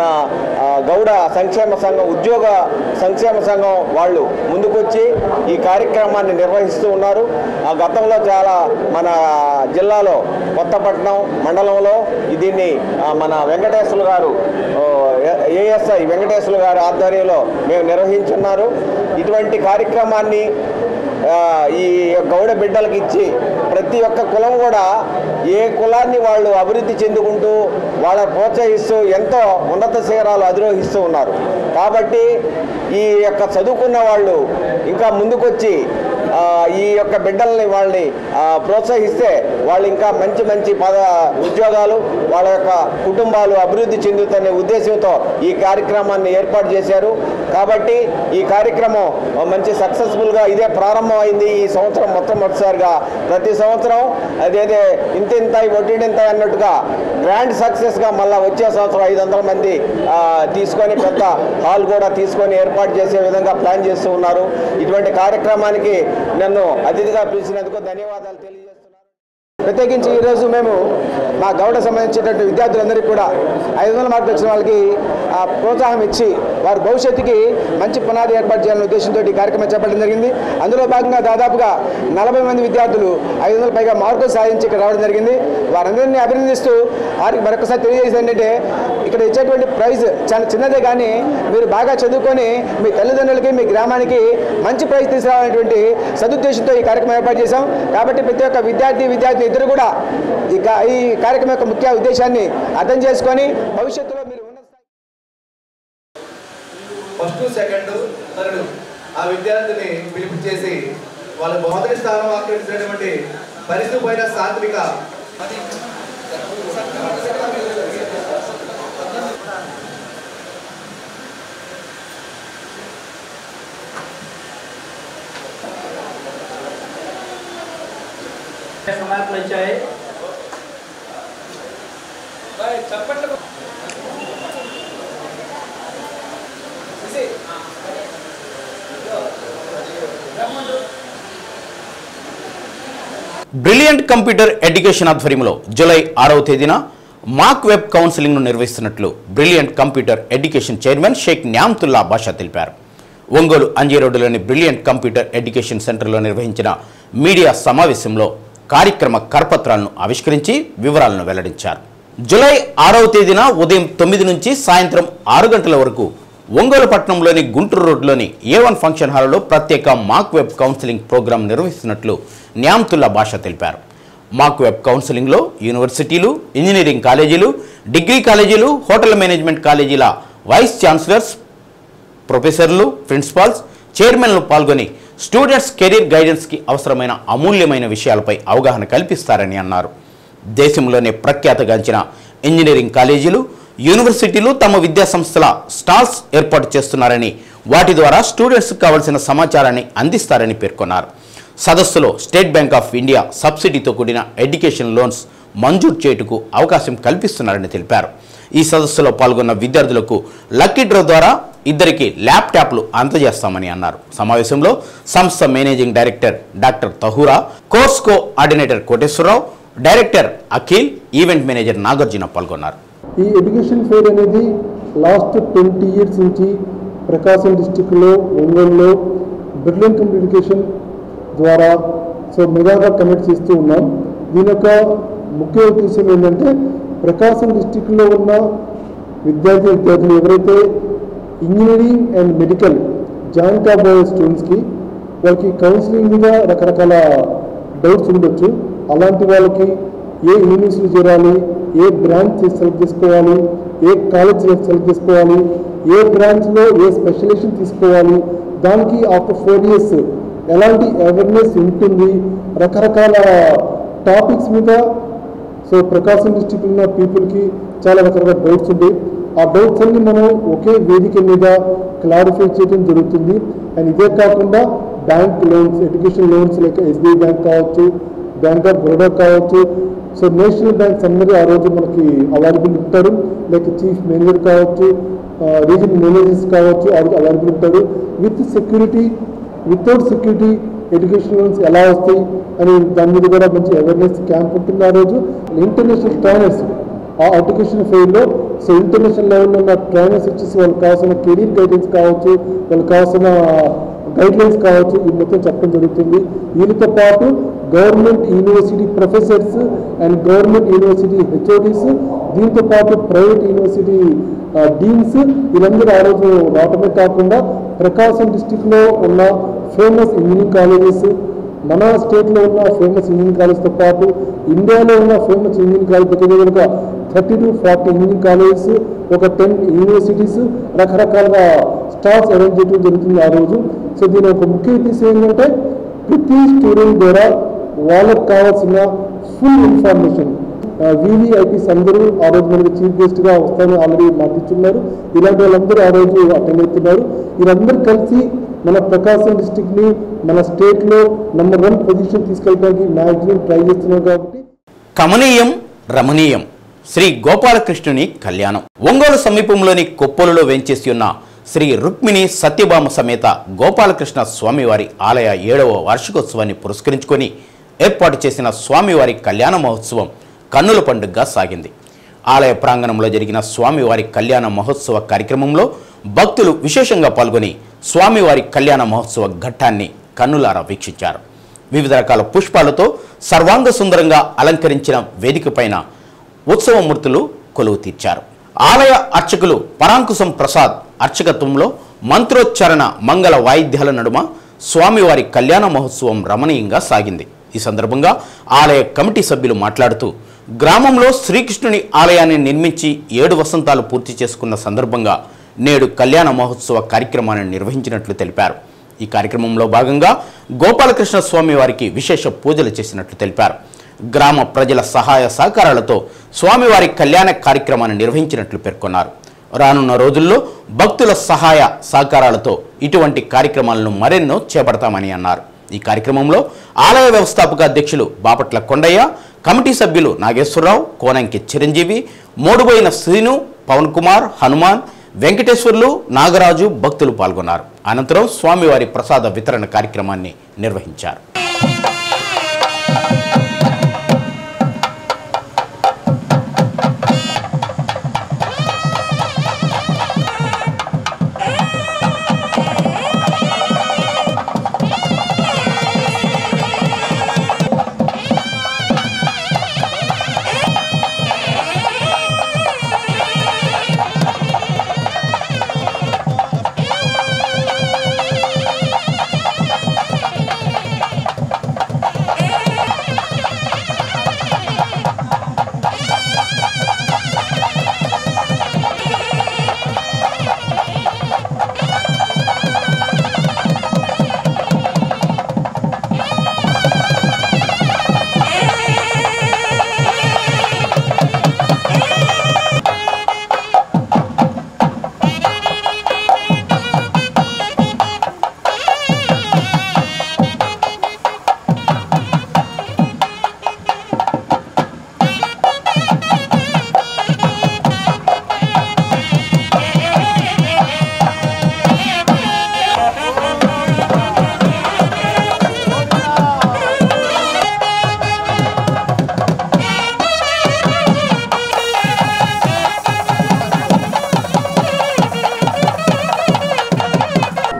గౌడ సంక్షేమ సంఘం, ఉద్యోగ సంక్షేమ సంఘం వాళ్ళు ముందుకొచ్చి ఈ కార్యక్రమాన్ని నిర్వహిస్తూ ఉన్నారు. ఆ గతంలో చాలా మన జిల్లాలో కొత్తపట్నం మండలంలో దీన్ని మన వెంకటేశ్వర్లు గారు, ఏఎస్ఐ వెంకటేశ్వర్లు గారి ఆధ్వర్యంలో మేము నిర్వహించున్నారు. ఇటువంటి కార్యక్రమాన్ని ఈ గౌడ బిడ్డలకు ఇచ్చి ప్రతి ఒక్క కులం కూడా ఏ కులాన్ని వాళ్ళు అభివృద్ధి చెందుకుంటూ వాళ్ళని ప్రోత్సహిస్తూ ఎంతో ఉన్నత శిఖరాలు అధిరోహిస్తూ ఉన్నారు. కాబట్టి ఈ యొక్క చదువుకున్న వాళ్ళు ఇంకా ముందుకొచ్చి ఈ యొక్క బిడ్డల్ని వాళ్ళని ప్రోత్సహిస్తే వాళ్ళు ఇంకా మంచి మంచి పద ఉద్యోగాలు, వాళ్ళ యొక్క కుటుంబాలు అభివృద్ధి చెందుతున్న ఉద్దేశంతో ఈ కార్యక్రమాన్ని ఏర్పాటు చేశారు. కాబట్టి ఈ కార్యక్రమం మంచి సక్సెస్ఫుల్గా ఇదే ప్రారంభం అయింది. ఈ సంవత్సరం మొట్టమొదటిసారిగా ప్రతి సంవత్సరం అదేదే ఇంత ఇంత వడ్డీడింత అన్నట్టుగా గ్రాండ్ సక్సెస్గా మళ్ళీ వచ్చే సంవత్సరం ఐదు వందల మంది తీసుకొని పెద్ద హాల్ కూడా తీసుకొని ఏర్పాటు చేసే విధంగా ప్లాన్ చేస్తూ ఉన్నారు. ఇటువంటి కార్యక్రమానికి నన్ను అతిథిగా పిలిచినందుకు ధన్యవాదాలు తెలియజేస్తున్నాను. ప్రత్యేకించి ఈరోజు మేము మా గౌడ సంబంధించినటువంటి విద్యార్థులందరికీ కూడా ఐదు వందల మార్కులు వచ్చిన వాళ్ళకి ప్రోత్సాహం ఇచ్చి వారి భవిష్యత్తుకి మంచి పునాది ఏర్పాటు చేయాలనే ఉద్దేశంతో ఈ కార్యక్రమం చేపట్టడం జరిగింది. అందులో భాగంగా దాదాపుగా నలభై మంది విద్యార్థులు ఐదు వందల పైగా మార్కులు సాధించి ఇక్కడ రావడం జరిగింది. వారందరినీ అభినందిస్తూ వారికి మరొకసారి తెలియజేసేది ఏంటంటే ఇక్కడ ఇచ్చేటువంటి ప్రైజ్ చాలా చిన్నదే, కానీ మీరు బాగా చదువుకొని మీ తల్లిదండ్రులకి మీ గ్రామానికి మంచి ప్రైజ్ తీసుకురావాలనేటువంటి సదుద్దేశంతో ఈ కార్యక్రమం ఏర్పాటు చేశాం. కాబట్టి ప్రతి ఒక్క విద్యార్థి విద్యార్థి ఇద్దరు కూడా ఇక ఈ కార్యక్రమం యొక్క ముఖ్య ఉద్దేశాన్ని అర్థం చేసుకొని భవిష్యత్తులో మీరు ఫస్ట్ సెకండ్ థర్డ్ ఆ విద్యార్థిని పిలుపు చేసి వాళ్ళ మొదటి స్థానం ఆక్రమించినటువంటి పరిస్థితి పైన సాత్విక మార్కులు వచ్చాయి. చప్పట్లు బ్రిలియంట్ కంప్యూటర్ ఎడ్యుకేషన్ ఆధ్వర్యంలో జూలై ఆరవ తేదీన మాక్ వెబ్ కౌన్సిలింగ్ను నిర్వహిస్తున్నట్లు brilliant computer education chairman Sheikh Nyamathulla Basha తెలిపారు. ఒంగోలు అంజీ రోడ్డులోని బ్రిలియంట్ కంప్యూటర్ ఎడ్యుకేషన్ సెంటర్లో నిర్వహించిన మీడియా సమావేశంలో కార్యక్రమ కరపత్రాలను ఆవిష్కరించి వివరాలను వెల్లడించారు. జూలై ఆరవ తేదీన ఉదయం తొమ్మిది నుంచి సాయంత్రం ఆరు గంటల వరకు ఒంగోలు పట్టణంలోని గుంటూరు రోడ్లోని ఏ వన్ ఫంక్షన్ హాల్లో ప్రత్యేక మాక్ వెబ్ కౌన్సిలింగ్ ప్రోగ్రాం నిర్వహిస్తున్నట్లు న్యామ్తుల్లా బాషా తెలిపారు. మాక్ వెబ్ కౌన్సిలింగ్లో యూనివర్సిటీలు, ఇంజనీరింగ్ కాలేజీలు, డిగ్రీ కాలేజీలు, హోటల్ మేనేజ్మెంట్ కాలేజీల వైస్ ఛాన్సలర్స్, ప్రొఫెసర్లు, ప్రిన్సిపాల్స్, చైర్మన్లు పాల్గొని స్టూడెంట్స్ కెరీర్ గైడెన్స్కి అవసరమైన అమూల్యమైన విషయాలపై అవగాహన కల్పిస్తారని అన్నారు. దేశంలోనే ప్రఖ్యాతగాంచిన ఇంజనీరింగ్ కాలేజీలు, యూనివర్సిటీలు తమ విద్యాసంస్థల స్టాల్స్ ఏర్పాటు చేస్తున్నారని, వాటి ద్వారా స్టూడెంట్స్కి కావాల్సిన సమాచారాన్ని అందిస్తారని పేర్కొన్నారు. సదస్సులో స్టేట్ బ్యాంక్ ఆఫ్ ఇండియా సబ్సిడీతో కూడిన ఎడ్యుకేషన్ లోన్స్ మంజూరు చేయుటకు అవకాశం కల్పిస్తున్నారని తెలిపారు. ఈ సదస్సులో పాల్గొన్న విద్యార్థులకు లక్కీ డ్రా ద్వారా ఇద్దరికి ల్యాప్టాప్లు అందజేస్తామని అన్నారు. సమావేశంలో సంస్థ managing director doctor Tahura, course coordinator Koteswararao, director Akhil, event manager Nagarjuna పాల్గొన్నారు. ఈ ఎడ్యుకేషన్ ఫెయిర్ అనేది లాస్ట్ ట్వంటీ ఇయర్స్ నుంచి ప్రకాశం డిస్టిక్లో ఒంగోలులో బ్రిలియంట్ కమ్యూనికేషన్ ద్వారా సో మెగాగా కండక్ట్ చేస్తూ ఉన్నాం. దీని యొక్క ముఖ్య ఉద్దేశం ఏంటంటే ప్రకాశం డిస్టిక్లో ఉన్న విద్యార్థి విద్యార్థులు ఎవరైతే ఇంజనీరింగ్ అండ్ మెడికల్ జాయిన్ కాబోయే స్టూడెంట్స్కి వాళ్ళకి కౌన్సిలింగ్ మీద రకరకాల డౌట్స్ ఉండొచ్చు. అలాంటి వాళ్ళకి ఏ యూనివర్సిటీ చేరాలి, ఏ బ్రాంచ్ సెలెక్ట్ చేసుకోవాలి, ఏ కాలేజ్ సెలెక్ట్ చేసుకోవాలి, ఏ బ్రాంచ్లో ఏ స్పెషలైజేషన్ తీసుకోవాలి, దానికి ఆఫ్టర్ ఫోర్ ఇయర్స్ ఎలాంటి అవేర్నెస్ ఉంటుంది, రకరకాల టాపిక్స్ మీద సో ప్రకాశం డిస్ట్రిక్ట్ ఉన్న పీపుల్కి చాలా రకరకాల డౌట్స్ ఉంటాయి. ఆ డౌట్స్ అన్ని మనం ఒకే వేదిక మీద క్లారిఫై చేయడం జరుగుతుంది. అండ్ ఇదే కాకుండా bank loans, education loans like SBI bank కావచ్చు, బ్యాంక్ ఆఫ్ బరోడా కావచ్చు, సో నేషనల్ బ్యాంక్స్ అందరూ ఆ రోజు మనకి అవైలబుల్ ఉంటారు. లైక్ చీఫ్ మేనేజర్ కావచ్చు, రీజనల్ మేనేజర్స్ కావచ్చు, అవైలబుల్ ఉంటారు. With security, without security education loans ఎలా వస్తాయి అని దాని మీద కూడా మంచి అవేర్నెస్ క్యాంప్ ఉంటుంది. ఆ రోజు ఇంటర్నేషనల్ ట్రైనర్స్ ఆ ఎడ్యుకేషన్ ఫెయిర్లో సో ఇంటర్నేషనల్ లెవెల్లో ఉన్న ట్రైనర్స్ వచ్చేసి వాళ్ళకి కావాల్సిన కెరీర్ గైడెన్స్ కావచ్చు, వాళ్ళకి కావాల్సిన గైడ్ లైన్స్ కావచ్చు, ఇది మొత్తం చెప్పడం జరుగుతుంది. వీళ్ళతో పాటు government university professors and government university HODs, దీంతో పాటు ప్రైవేట్ యూనివర్సిటీ డీన్స్ వీళ్ళందరూ ఆ రోజు రావటమే కాకుండా ప్రకాశం డిస్టిక్లో ఉన్న ఫేమస్ ఇంజనీరింగ్ కాలేజెస్, మన స్టేట్లో ఉన్న ఫేమస్ ఇంజనీరింగ్ కాలేజ్తో పాటు ఇండియాలో ఉన్న ఫేమస్ ఇంజనీరింగ్ కాలేజ్ దగ్గర దగ్గర thirty to forty engineering colleges, ఒక టెన్ యూనివర్సిటీస్, రకరకాలుగా స్టాల్స్ అరేంజ్ చేయడం జరుగుతుంది ఆ రోజు. సో దీని ఒక ముఖ్య ఉద్దేశం ఏంటంటే ప్రతి స్టూడెంట్ ద్వారా వాళ్ళకు కావాల్సిన ఫుల్ ఇన్ఫర్మేషన్ వీవీఐపీస్ అందరూ ఆ రోజు మనకి చీఫ్ గెస్ట్గా వస్తారని ఆల్రెడీ మాటిస్తున్నారు. ఇలాంటి వాళ్ళందరూ ఆ రోజు అటెండ్ అవుతున్నారు. వీరందరూ కలిసి మన ప్రకాశం డిస్టిక్ని మన స్టేట్లో నెంబర్ వన్ పొజిషన్ తీసుకెళ్ళడానికి మ్యాక్సిమం ట్రై చేస్తున్నారు. కాబట్టి కమనీయం రమణీయం శ్రీ గోపాలకృష్ణుని కళ్యాణం. ఒంగోలు సమీపంలోని కొప్పలులో వేంచేసి ఉన్న శ్రీ రుక్మిణి సత్యభామ సమేత గోపాలకృష్ణ స్వామివారి ఆలయ ఏడవ వార్షికోత్సవాన్ని పురస్కరించుకొని ఏర్పాటు చేసిన స్వామివారి కళ్యాణ మహోత్సవం కన్నుల పండుగగా సాగింది. ఆలయ ప్రాంగణంలో జరిగిన స్వామివారి కళ్యాణ మహోత్సవ కార్యక్రమంలో భక్తులు విశేషంగా పాల్గొని స్వామివారి కళ్యాణ మహోత్సవ ఘట్టాన్ని కన్నులారా వీక్షించారు. వివిధ రకాల పుష్పాలతో సర్వాంగ సుందరంగా అలంకరించిన వేదిక పైన ఉత్సవమూర్తులు కొలువు తీర్చారు. ఆలయ అర్చకులు పరాంకుశం ప్రసాద్ అర్చకత్వంలో మంత్రోచ్చారణ మంగళ వాయిద్యాల నడుమ స్వామివారి కళ్యాణ మహోత్సవం రమణీయంగా సాగింది. ఈ సందర్భంగా ఆలయ కమిటీ సభ్యులు మాట్లాడుతూ గ్రామంలో శ్రీకృష్ణుని ఆలయాన్ని నిర్మించి ఏడు వసంతాలు పూర్తి చేసుకున్న సందర్భంగా నేడు కళ్యాణ మహోత్సవ కార్యక్రమాన్ని నిర్వహించినట్లు తెలిపారు. ఈ కార్యక్రమంలో భాగంగా గోపాలకృష్ణ స్వామి వారికి విశేష పూజలు చేసినట్లు తెలిపారు. గ్రామ ప్రజల సహాయ సహకారాలతో స్వామివారి కళ్యాణ కార్యక్రమాన్ని నిర్వహించినట్లు పేర్కొన్నారు. రానున్న రోజుల్లో భక్తుల సహాయ సహకారాలతో ఇటువంటి కార్యక్రమాలను మరెన్నో చేపడతామని అన్నారు. ఈ కార్యక్రమంలో ఆలయ వ్యవస్థాపక అధ్యక్షులు బాపట్ల కొండయ్య, కమిటీ సభ్యులు నాగేశ్వరరావు, కోనంకి చిరంజీవి, మోడుబోయిన శ్రీను, పవన్ కుమార్, హనుమాన్, వెంకటేశ్వర్లు, నాగరాజు భక్తులు పాల్గొన్నారు. అనంతరం స్వామివారి ప్రసాద వితరణ కార్యక్రమాన్ని నిర్వహించారు.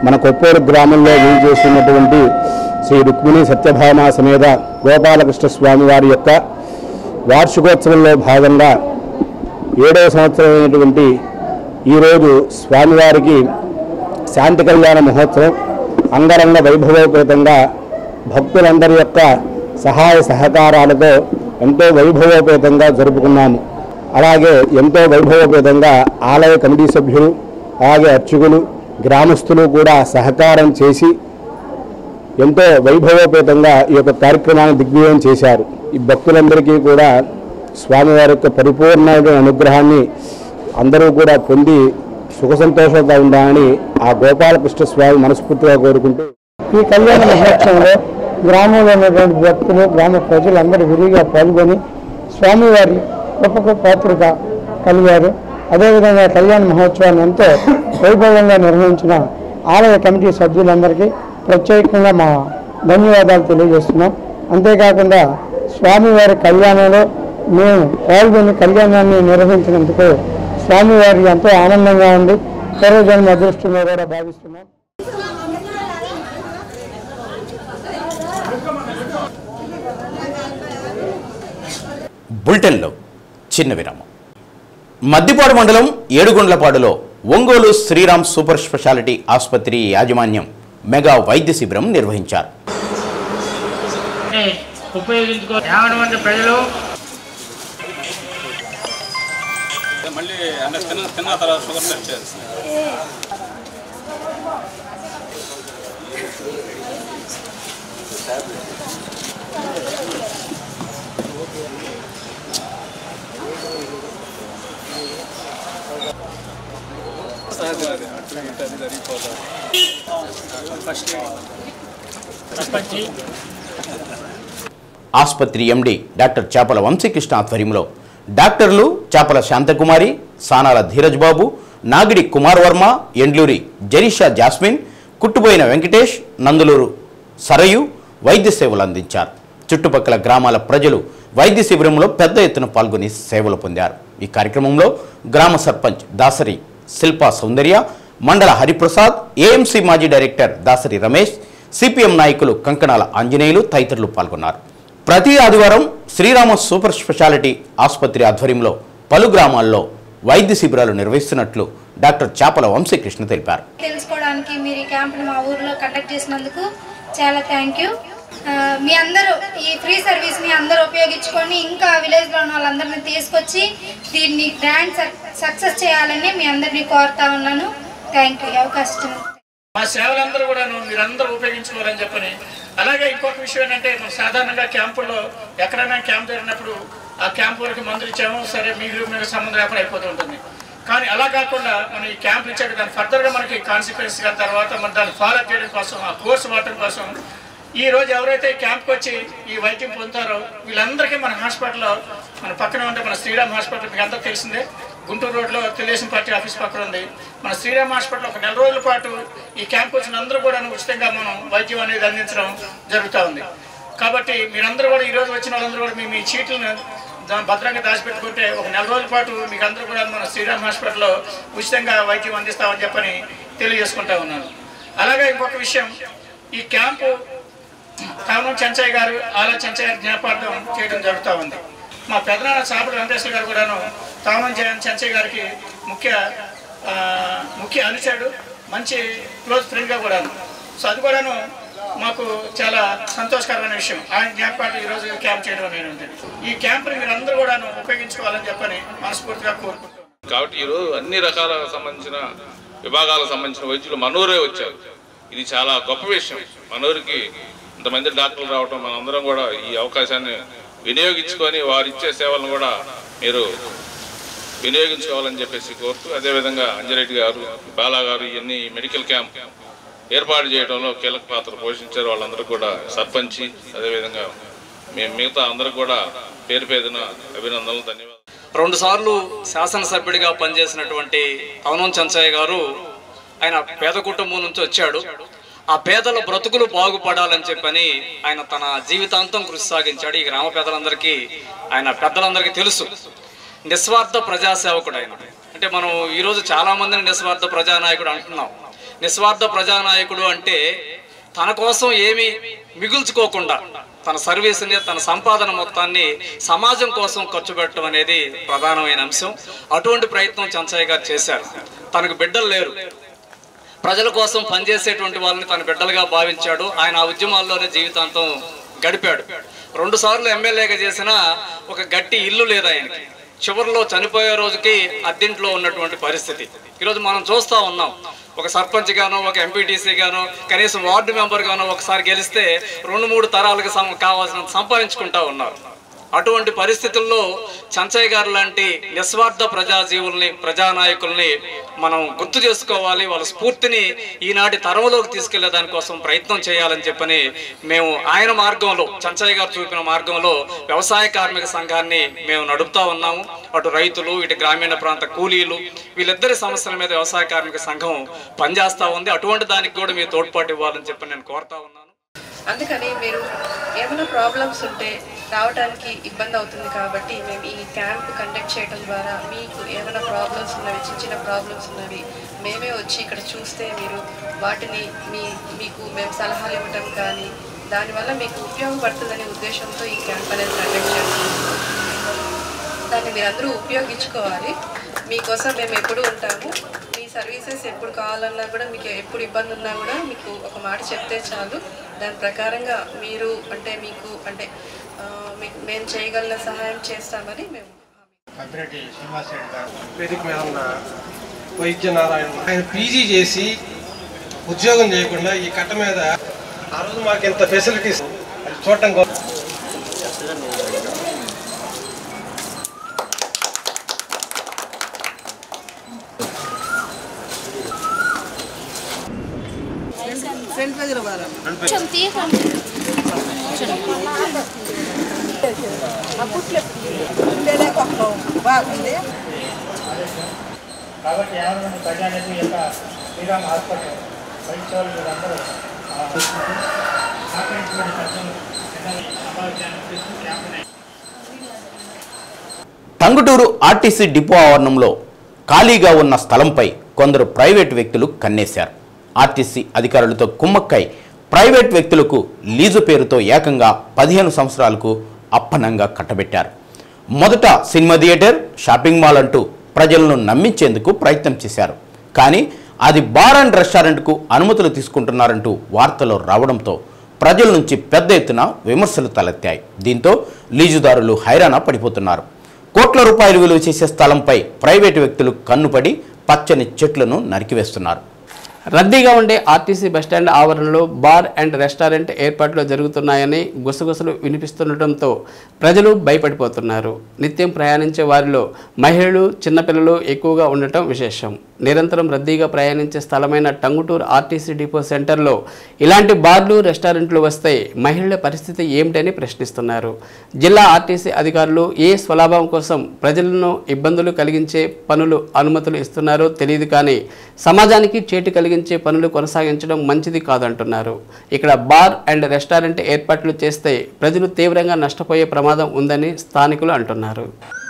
మన కొప్పూరు గ్రామంలో వీలు చేస్తున్నటువంటి శ్రీ రుక్మిణి సత్యభామ సమేత గోపాలకృష్ణ స్వామి వారి యొక్క వార్షికోత్సవంలో భాగంగా ఏడవ సంవత్సరమైనటువంటి ఈరోజు స్వామివారికి శాంతి కళ్యాణ మహోత్సవం అంగరంగ వైభవోపేతంగా భక్తులందరి యొక్క సహాయ సహకారాలతో ఎంతో వైభవోపేతంగా జరుపుకున్నాము. అలాగే ఎంతో వైభవోపేతంగా ఆలయ కమిటీ సభ్యులు అలాగే అర్చకులు గ్రామస్తులు కూడా సహకారం చేసి ఎంతో వైభవోపేతంగా ఈ యొక్క కార్యక్రమాన్ని దిగ్విజయం చేశారు. ఈ భక్తులందరికీ కూడా స్వామివారి యొక్క పరిపూర్ణమైన అనుగ్రహాన్ని అందరూ కూడా పొంది సుఖ సంతోషంగా ఉండాలని ఆ గోపాలకృష్ణ స్వామి మనస్ఫూర్తిగా కోరుకుంటూ ఈ కళ్యాణ మహోత్సవంలో గ్రామంలో ఉన్నటువంటి భక్తులు గ్రామ ప్రజలందరూ విరిగా పాల్గొని స్వామివారి గొప్ప పాత్రగా కలిగారు. అదేవిధంగా కళ్యాణ మహోత్సవాన్ని ఎంతో వైభవంగా నిర్వహించిన ఆలయ కమిటీ సభ్యులందరికీ ప్రత్యేకంగా మా ధన్యవాదాలు తెలియజేస్తున్నాం. అంతేకాకుండా స్వామివారి కళ్యాణంలో మేము పాల్గొని కళ్యాణాన్ని నిర్వహించినందుకు స్వామివారికి ఎంతో ఆనందంగా ఉంది. పూర్వజన్మ అదృష్టంగా కూడా భావిస్తున్నాం. బులెటిన్లో చిన్న విరామం. మద్దిపాడు మండలం ఏడుగుండ్లపాడులో ఒంగోలు శ్రీరామ్ సూపర్ స్పెషాలిటీ ఆసుపత్రి యాజమాన్యం మెగా వైద్య శిబిరం నిర్వహించారు. ఉపయోగించుకో యాభై మంది ప్రజలు మళ్ళీ అన్న తిన్న తిన్న తర్వాత షుగర్ టెస్ట్ చేస్తుంది. ఆసుపత్రి ఎండి డాక్టర్ చేపల వంశీకృష్ణ ఆధ్వర్యంలో డాక్టర్లు చేపల శాంతకుమారి, సానాల ధీరజ్ బాబు, నాగిడి కుమార్ వర్మ, ఎండ్లూరి జరీషా జాస్మిన్, కుట్టుబోయిన వెంకటేష్, నందులూరు సరయు వైద్య సేవలు అందించారు. చుట్టుపక్కల గ్రామాల ప్రజలు వైద్య శిబిరంలో పెద్ద ఎత్తున పాల్గొని సేవలు పొందారు. ఈ కార్యక్రమంలో గ్రామ సర్పంచ్ దాసరి శిల్పా సౌందర్య, మండల హరిప్రసాద్, ఏఎంసీ మాజీ డైరెక్టర్ దాసరి రమేష్, సిపిఎం నాయకులు కంకణాల ఆంజనేయులు తదితరులు పాల్గొన్నారు. ప్రతి ఆదివారం శ్రీరామ సూపర్ స్పెషాలిటీ ఆసుపత్రి ఆధ్వర్యంలో పలు గ్రామాల్లో వైద్య శిబిరాలు నిర్వహిస్తున్నట్లు డాక్టర్ చేపల వంశీకృష్ణ తెలిపారు. తెలుసుకోవడానికి మీరు ఈ క్యాంప్ని మా ఊర్లో కండక్ట్ చేసినందుకు చాలా థ్యాంక్ యూ. మీ అందరూ ఈ ఫ్రీ సర్వీస్ని అందరూ ఉపయోగించుకొని ఇంకా విలేజ్లో ఉన్న వాళ్ళందరినీ తీసుకొచ్చి దీన్ని గ్రాండ్ సక్సెస్ చేయాలని మీ అందరినీ కోరుతా ఉన్నాను. థ్యాంక్ యూ అవకాశం. మా సేవలందరూ కూడా మీరందరూ ఉపయోగించుకోవాలని చెప్పని. అలాగే ఇంకొక విషయం ఏంటంటే మనం సాధారణంగా క్యాంపుల్లో ఎక్కడైనా క్యాంప్ జరిగినప్పుడు ఆ క్యాంప్ వరకు మందులు ఇచ్చాము, సరే మీకు మీకు సంబంధం లేకుండా అయిపోతూ ఉంటుంది. కానీ అలా కాకుండా మనం ఈ క్యాంప్ ఇచ్చాక దాని ఫర్దర్గా మనకి కాన్సిక్వెన్స్ కానీ తర్వాత మనం దాన్ని ఫాలో అప్ చేయడం కోసం ఆ కోర్సు వాడటం కోసం ఈ రోజు ఎవరైతే క్యాంప్కి వచ్చి ఈ వైద్యం పొందుతారో వీళ్ళందరికీ మన హాస్పిటల్లో మన పక్కన ఉంటే మన శ్రీరామ్ హాస్పిటల్ మీకు అంతా తెలిసిందే, గుంటూరు రోడ్లో తెలుగుదేశం పార్టీ ఆఫీస్ పక్కన ఉంది. మన శ్రీరామ్ హాస్పిటల్ ఒక నెల రోజుల పాటు ఈ క్యాంప్ వచ్చిన అందరూ కూడా ఉచితంగా మనం వైద్యం అనేది అందించడం జరుగుతూ ఉంది. కాబట్టి మీరందరూ కూడా ఈరోజు వచ్చిన వాళ్ళందరూ కూడా మీ మీ చీట్లను భద్రంగా దాచిపెట్టుకుంటే ఒక నెల రోజుల పాటు మీకు అందరూ కూడా మన శ్రీరామ్ హాస్పిటల్లో ఉచితంగా వైద్యం అందిస్తామని చెప్పని తెలియజేసుకుంటా ఉన్నాను. అలాగే ఇంకొక విషయం, ఈ క్యాంపు తామనం చెంచయ్య గారు ఆలా చెంచయ్య గారి జ్ఞాపార్థం చేయడం జరుగుతూ ఉంది. మా పెద్దనాన్న చాపల వెంకటేశ్వర గారు కూడాను తామనం చెంచయ్య గారికి ముఖ్య ముఖ్య అనుచరుడు, మంచి క్లోజ్ ఫ్రెండ్గా కూడాను. సో అది కూడాను మాకు చాలా సంతోషకరమైన విషయం. ఆయన జ్ఞాపకాలు ఈరోజు క్యాంప్ చేయడం అనేది ఉంటుంది. ఈ క్యాంప్ని మీరు అందరూ కూడా ఉపయోగించుకోవాలని చెప్పని మనస్ఫూర్తిగా కోరుకుంటున్నాను. కాబట్టి ఈరోజు అన్ని రకాల సంబంధించిన విభాగాలకు సంబంధించిన వైద్యులు మనూరే వచ్చారు. ఇది చాలా గొప్ప విషయం. మనూరికి ఇంతమంది డాక్టర్లు రావటం, మనందరం కూడా ఈ అవకాశాన్ని వినియోగించుకొని వారు ఇచ్చే సేవలను కూడా మీరు వినియోగించుకోవాలని చెప్పేసి కోరుతూ, అదేవిధంగా అంజరెడ్డి గారు, బాలా గారు ఇవన్నీ మెడికల్ క్యాంప్ ఏర్పాటు చేయడంలో కీలక పాత్ర పోషించారు. వాళ్ళందరూ కూడా సర్పంచి, అదేవిధంగా మేము మిగతా అందరూ కూడా పేరు పేరున అభినందనలు, ధన్యవాదాలు. రెండు సార్లు శాసనసభ్యుడిగా పనిచేసినటువంటి తామనం చెంచయ్య గారు ఆయన పేద కుటుంబం నుంచి వచ్చాడు. ఆ పేదల బ్రతుకులు బాగుపడాలని చెప్పని ఆయన తన జీవితాంతం కృషి సాగించాడు. ఈ గ్రామ పేదలందరికీ, ఆయన పెద్దలందరికీ తెలుసు. నిస్వార్థ ప్రజాసేవకుడు ఆయన. అంటే మనం ఈరోజు చాలా మందిని నిస్వార్థ ప్రజానాయకుడు అంటున్నాం, నిస్వార్థ ప్రజానాయకుడు అంటే తన కోసం ఏమీ మిగుల్చుకోకుండా తన సర్వీస్ని తన సంపాదన మొత్తాన్ని సమాజం కోసం ఖర్చు పెట్టడం అనేది ప్రధానమైన అంశం. అటువంటి ప్రయత్నం చెంచయ్య గారు చేశారు. తనకు బిడ్డలు లేరు, ప్రజల కోసం పనిచేసేటువంటి వాళ్ళని తన బిడ్డలుగా భావించాడు. ఆయన ఆ ఉద్యమాల్లోనే జీవితాంతం గడిపాడు. రెండు సార్లు ఎమ్మెల్యేగా చేసిన ఒక గట్టి ఇల్లు లేదు ఆయనకి. చివరిలో చనిపోయే రోజుకి అద్దెంట్లో ఉన్నటువంటి పరిస్థితి ఈరోజు మనం చూస్తూ ఉన్నాం. ఒక సర్పంచ్ గానో ఒక ఎంపీటీసీ గానో కనీసం వార్డు మెంబర్ గానో ఒకసారి గెలిస్తే రెండు మూడు తరాలకు కావాల్సినంత సంపాదించుకుంటా ఉన్నారు. అటువంటి పరిస్థితుల్లో చెంచయ్య గారు లాంటి నిస్వార్థ ప్రజాజీవుల్ని ప్రజానాయకుల్ని మనం గుర్తు చేసుకోవాలి. వాళ్ళ స్ఫూర్తిని ఈనాటి తరంలోకి తీసుకెళ్లే దానికోసం ప్రయత్నం చేయాలని చెప్పని మేము ఆయన మార్గంలో చెంచయ్య గారు చూపిన మార్గంలో వ్యవసాయ కార్మిక సంఘాన్ని మేము నడుపుతా ఉన్నాము. అటు రైతులు ఇటు గ్రామీణ ప్రాంత కూలీలు వీళ్ళిద్దరి సమస్యల మీద వ్యవసాయ కార్మిక సంఘం పనిచేస్తూ ఉంది. అటువంటి దానికి కూడా మీరు తోడ్పాటు ఇవ్వాలని చెప్పి నేను కోరుతా ఉన్నాను. అందుకని మీరు ఏమైనా ప్రాబ్లమ్స్ ఉంటే రావడానికి ఇబ్బంది అవుతుంది కాబట్టి మేము ఈ క్యాంప్ కండక్ట్ చేయడం ద్వారా మీకు ఏమైనా ప్రాబ్లమ్స్ ఉన్నవి, చిన్న చిన్న ప్రాబ్లమ్స్ ఉన్నవి మేమే వచ్చి ఇక్కడ చూస్తే మీరు వాటిని మీ మీకు మేము సలహాలు ఇవ్వటం కానీ దానివల్ల మీకు ఉపయోగపడుతుందనే ఉద్దేశంతో ఈ క్యాంప్ అనేది కండక్ట్ చేస్తున్నాము. దాన్ని మీరందరూ ఉపయోగించుకోవాలి. మీకోసం మేము ఎప్పుడు ఉంటాము. మీ సర్వీసెస్ ఎప్పుడు కావాలన్నా కూడా మీకు ఎప్పుడు ఇబ్బంది ఉన్నా కూడా మీకు ఒక మాట చెప్తే చాలు. దాని ప్రకారంగా మీరు అంటే మీకు అంటే మీకు మేము చేయగలిగిన సహాయం చేస్తామని మేము. అభిరెడ్డి శ్రీనివాసరెడ్డి గారు వేదిక మీద ఉన్న వైద్య నారాయణ ఆయన పీజీ చేసి ఉద్యోగం చేయకుండా ఈ కట్ట మీద ఆ రోజు మాకు ఇంత ఫెసిలిటీస్ చూడటం కోసం ఫ్రంట్ పేజ్ బాగుంది కాబట్టి యాభై ప్రజానికి యొక్క శ్రీరామ్ హాస్పిటల్ వైద్యులు మీరందరూ టంగుటూరు ఆర్టీసీ డిపో ఆవరణంలో ఖాళీగా ఉన్న స్థలంపై కొందరు ప్రైవేటు వ్యక్తులు కన్నేశారు. ఆర్టీసీ అధికారులతో కుమ్మక్కై ప్రైవేట్ వ్యక్తులకు లీజు పేరుతో ఏకంగా పదిహేను సంవత్సరాలకు అప్పనంగా కట్టబెట్టారు. మొదట సినిమా థియేటర్, షాపింగ్ మాల్ అంటూ ప్రజలను నమ్మించేందుకు ప్రయత్నం చేశారు. కానీ అది బార్ అండ్ రెస్టారెంట్కు అనుమతులు తీసుకుంటున్నారంటూ వార్తలు రావడంతో ప్రజల నుంచి పెద్ద ఎత్తున విమర్శలు తలెత్తాయి. దీంతో లీజుదారులు హైరాణ పడిపోతున్నారు. కోట్ల రూపాయలు విలువ చేసే స్థలంపై ప్రైవేటు వ్యక్తులు కన్నుపడి పచ్చని చెట్లను నరికివేస్తున్నారు. రద్దీగా ఉండే ఆర్టీసీ బస్టాండ్ ఆవరణలో బార్ అండ్ రెస్టారెంట్ ఏర్పాట్లు జరుగుతున్నాయని గుసగుసలు వినిపిస్తుండటంతో ప్రజలు భయపడిపోతున్నారు. నిత్యం ప్రయాణించే వారిలో మహిళలు, చిన్నపిల్లలు ఎక్కువగా ఉండటం విశేషం. నిరంతరం రద్దీగా ప్రయాణించే స్థలమైన టంగుటూరు ఆర్టీసీ డిపో సెంటర్లో ఇలాంటి బార్లు, రెస్టారెంట్లు వస్తే మహిళల పరిస్థితి ఏమిటని ప్రశ్నిస్తున్నారు. జిల్లా ఆర్టీసీ అధికారులు ఏ స్వలాభం కోసం ప్రజలను ఇబ్బందులు కలిగించే పనులు అనుమతులు ఇస్తున్నారో తెలియదు, కానీ సమాజానికి చేటు కలిగి పనులు కొనసాగించడం మంచిది కాదంటున్నారు. ఇక్కడ బార్ అండ్ రెస్టారెంట్ ఏర్పాట్లు చేస్తే ప్రజలు తీవ్రంగా నష్టపోయే ప్రమాదం ఉందని స్థానికులు అంటున్నారు.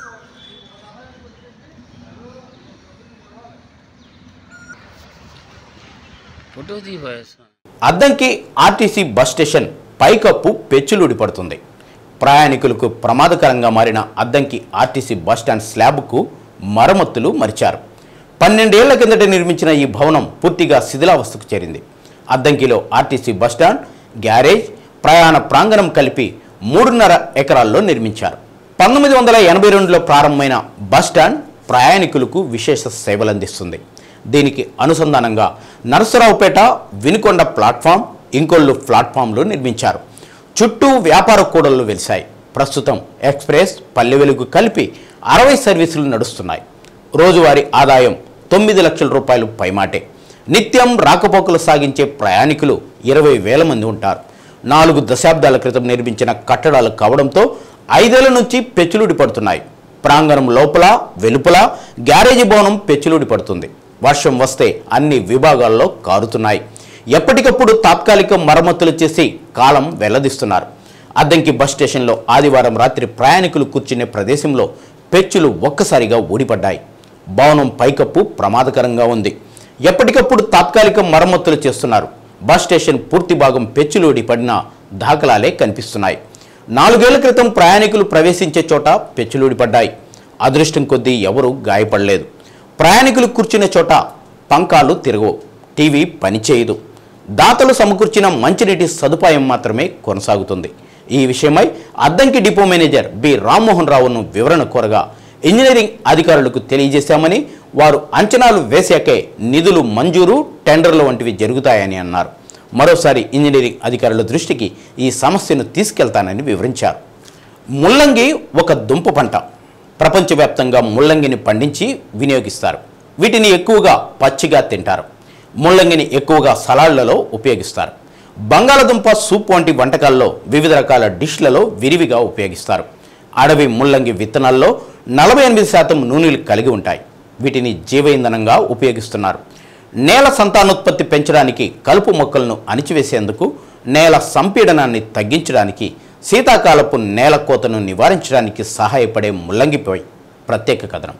అద్దంకి ఆర్టీసీ బస్ స్టేషన్ పైకప్పు పెచ్చులుడి పడుతుంది. ప్రయాణికులకు ప్రమాదకరంగా మారిన అద్దంకి ఆర్టీసీ బస్ స్టాండ్ స్లాబ్కు మరమ్మతులు మరిచారు. పన్నెండేళ్ల కిందట నిర్మించిన ఈ భవనం పూర్తిగా శిథిలావస్థకు చేరింది. అద్దంకిలో ఆర్టీసీ బస్టాండ్, గ్యారేజ్, ప్రయాణ ప్రాంగణం కలిపి మూడున్నర ఎకరాల్లో నిర్మించారు. పంతొమ్మిది వందల ఎనభై రెండులో ప్రారంభమైన బస్టాండ్ ప్రయాణికులకు విశేష సేవలందిస్తుంది. దీనికి అనుసంధానంగా నరసరావుపేట, వినుకొండ ప్లాట్ఫామ్, ఇంకొల్లు ప్లాట్ఫామ్లు నిర్మించారు. చుట్టూ వ్యాపార కూడళ్లు వెలిశాయి. ప్రస్తుతం ఎక్స్ప్రెస్, పల్లె వెలుగు కలిపి అరవై సర్వీసులు నడుస్తున్నాయి. రోజువారీ ఆదాయం తొమ్మిది లక్షల రూపాయలు పైమాటే. నిత్యం రాకపోకలు సాగించే ప్రయాణికులు ఇరవై వేల మంది ఉంటారు. నాలుగు దశాబ్దాల క్రితం నిర్మించిన కట్టడాలు కావడంతో ఐదేళ్ల నుంచి పెచ్చులుడి పడుతున్నాయి. ప్రాంగణం లోపల, వెలుపల గ్యారేజీ భవనం పెచ్చులుడి పడుతుంది. వర్షం వస్తే అన్ని విభాగాల్లో కారుతున్నాయి. ఎప్పటికప్పుడు తాత్కాలిక మరమ్మతులు చేసి కాలం వెల్లదిస్తున్నారు. అద్దంకి బస్ స్టేషన్లో ఆదివారం రాత్రి ప్రయాణికులు కూర్చునే ప్రదేశంలో పెచ్చులు ఒక్కసారిగా ఊడిపడ్డాయి. భవనం పైకప్పు ప్రమాదకరంగా ఉంది. ఎప్పటికప్పుడు తాత్కాలిక మరమ్మతులు చేస్తున్నారు. బస్ స్టేషన్ పూర్తి భాగం పెచ్చులూడి పడిన దాఖలాలే కనిపిస్తున్నాయి. నాలుగేళ్ల క్రితం ప్రయాణికులు ప్రవేశించే చోట పెచ్చులూడి పడ్డాయి. అదృష్టం కొద్దీ ఎవరూ గాయపడలేదు. ప్రయాణికులు కూర్చునే చోట పంకాలు తిరగవు, టీవీ పనిచేయదు. దాతలు సమకూర్చిన మంచినీటి సదుపాయం మాత్రమే కొనసాగుతుంది. ఈ విషయమై Addanki depot manager B Rammohan రావును వివరణ కోరగా ఇంజనీరింగ్ అధికారులకు తెలియజేశామని, వారు అంచనాలు వేశాకే నిధులు మంజూరు, టెండర్లు వంటివి జరుగుతాయని అన్నారు. మరోసారి ఇంజనీరింగ్ అధికారుల దృష్టికి ఈ సమస్యను తీసుకెళ్తానని వివరించారు. ముల్లంగి ఒక దుంప పంట. ప్రపంచవ్యాప్తంగా ముల్లంగిని పండించి వినియోగిస్తారు. వీటిని ఎక్కువగా పచ్చిగా తింటారు. ముల్లంగిని ఎక్కువగా సలాడ్లలో ఉపయోగిస్తారు. బంగాళదుంప సూప్ వంటి వంటకాల్లో, వివిధ రకాల డిష్లలో విరివిగా ఉపయోగిస్తారు. అడవి ముల్లంగి విత్తనాల్లో నలభై ఎనిమిది శాతం నూనెలు కలిగి ఉంటాయి. వీటిని జీవ ఇంధనంగా ఉపయోగిస్తున్నారు. నేల సంతానోత్పత్తి పెంచడానికి, కలుపు మొక్కలను అణిచివేసేందుకు, నేల సంపీడనాన్ని తగ్గించడానికి, శీతాకాలపు నేల కోతను నివారించడానికి సహాయపడే ముల్లంగిపై ప్రత్యేక కథనం.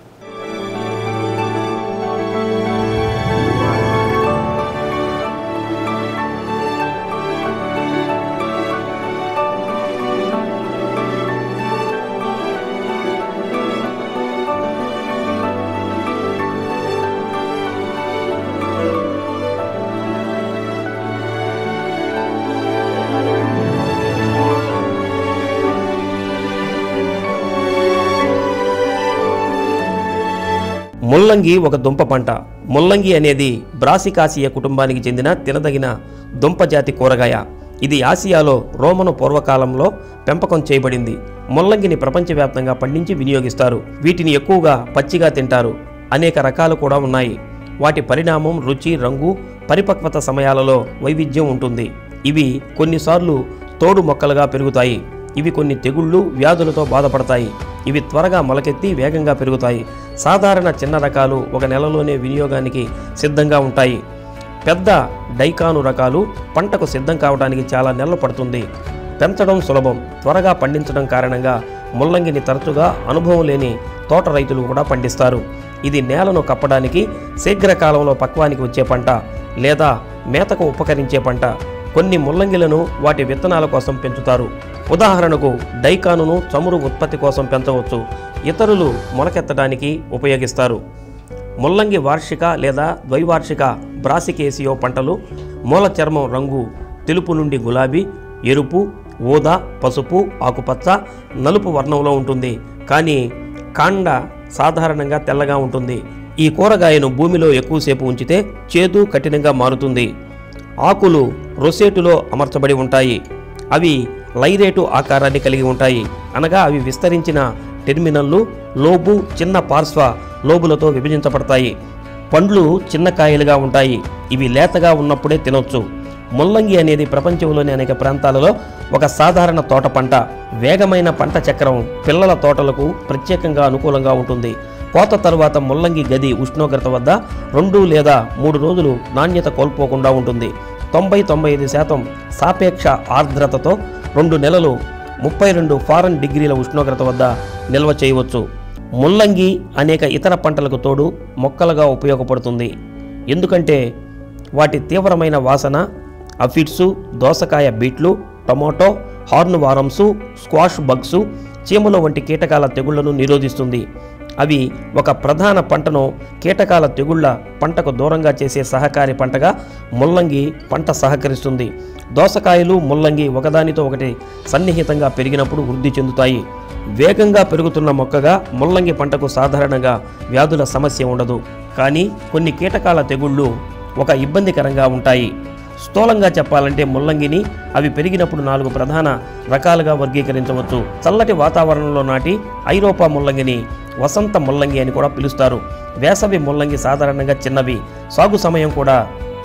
ముల్లంగి ఒక దుంప పంట. ముల్లంగి అనేది బ్రాసికాసియా కుటుంబానికి చెందిన తినదగిన దుంప జాతి కూరగాయ. ఇది ఆసియాలో రోమను పూర్వకాలంలో పెంపకం చేయబడింది. ముల్లంగిని ప్రపంచవ్యాప్తంగా పండించి వినియోగిస్తారు. వీటిని ఎక్కువగా పచ్చిగా తింటారు. అనేక రకాలు కూడా ఉన్నాయి. వాటి పరిణామం, రుచి, రంగు, పరిపక్వత సమయాలలో వైవిధ్యం ఉంటుంది. ఇవి కొన్నిసార్లు తోడు మొక్కలుగా పెరుగుతాయి. ఇవి కొన్ని తెగుళ్ళు, వ్యాధులతో బాధపడతాయి. ఇవి త్వరగా మొలకెత్తి వేగంగా పెరుగుతాయి. సాధారణ చిన్న రకాలు ఒక నెలలోనే వినియోగానికి సిద్ధంగా ఉంటాయి. పెద్ద డైకాను రకాలు పంటకు సిద్ధం కావడానికి చాలా నెలలు పడుతుంది. పెంచడం సులభం, త్వరగా పండించడం కారణంగా ముల్లంగిని తరచుగా అనుభవం లేని తోట రైతులు కూడా పండిస్తారు. ఇది నేలను కప్పడానికి, శీఘ్రకాలంలో పక్వానికి వచ్చే పంట లేదా మేతకు ఉపకరించే పంట. కొన్ని ముల్లంగిలను వాటి విత్తనాల కోసం పెంచుతారు. ఉదాహరణకు డైకానును చమురు ఉత్పత్తి కోసం పెంచవచ్చు. ఇతరులు మొలకెత్తడానికి ఉపయోగిస్తారు. ముల్లంగి వార్షిక లేదా ద్వైవార్షిక బ్రాసికేసియో పంటలు. మూల చర్మం రంగు తెలుపు నుండి గులాబీ, ఎరుపు, ఊదా, పసుపు, ఆకుపచ్చ, నలుపు వర్ణంలో ఉంటుంది. కానీ కాండ సాధారణంగా తెల్లగా ఉంటుంది. ఈ కూరగాయను భూమిలో ఎక్కువసేపు ఉంచితే చేదు, కఠినంగా మారుతుంది. ఆకులు రొసేటులో అమర్చబడి ఉంటాయి. అవి లైరేటు ఆకారాన్ని కలిగి ఉంటాయి. అనగా అవి విస్తరించిన టెర్మినల్లు, లోబు, చిన్న పార్శ్వ లోబులతో విభజించబడతాయి. పండ్లు చిన్న కాయలుగా ఉంటాయి. ఇవి లేతగా ఉన్నప్పుడే తినొచ్చు. ముల్లంగి అనేది ప్రపంచంలోని అనేక ప్రాంతాలలో ఒక సాధారణ తోట పంట. వేగమైన పంట చక్రం పిల్లల తోటలకు ప్రత్యేకంగా అనుకూలంగా ఉంటుంది. కోత తరువాత ముల్లంగి గది ఉష్ణోగ్రత వద్ద రెండు లేదా మూడు రోజులు నాణ్యత కోల్పోకుండా ఉంటుంది. తొంభై తొంభై ఐదు శాతం సాపేక్ష ఆర్ద్రతతో రెండు నెలలు ముప్పై రెండు ఫారెన్ డిగ్రీల ఉష్ణోగ్రత వద్ద నిల్వ చేయవచ్చు. ముల్లంగి అనేక ఇతర పంటలకు తోడు మొక్కలుగా ఉపయోగపడుతుంది. ఎందుకంటే వాటి తీవ్రమైన వాసన అఫిడ్సు, దోసకాయ బీట్లు, tomato, horn worms, squash bugs, చీమల వంటి కీటకాల తెగుళ్లను నిరోధిస్తుంది. అవి ఒక ప్రధాన పంటను కీటకాల తెగుళ్ల పంటకు దూరంగా చేసే సహకారి పంటగా ముల్లంగి పంట సహకరిస్తుంది. దోసకాయలు, ముల్లంగి ఒకదానితో ఒకటి సన్నిహితంగా పెరిగినప్పుడు వృద్ధి చెందుతాయి. వేగంగా పెరుగుతున్న మొక్కగా ముల్లంగి పంటకు సాధారణంగా వ్యాధుల సమస్య ఉండదు. కానీ కొన్ని కీటకాల తెగుళ్ళు ఒక ఇబ్బందికరంగా ఉంటాయి. స్థూలంగా చెప్పాలంటే ముల్లంగిని అవి పెరిగినప్పుడు నాలుగు ప్రధాన రకాలుగా వర్గీకరించవచ్చు. చల్లటి వాతావరణంలో నాటి ఐరోపా ముల్లంగిని వసంత ముల్లంగి అని కూడా పిలుస్తారు. వేసవి ముల్లంగి సాధారణంగా చిన్నవి. సాగు సమయం కూడా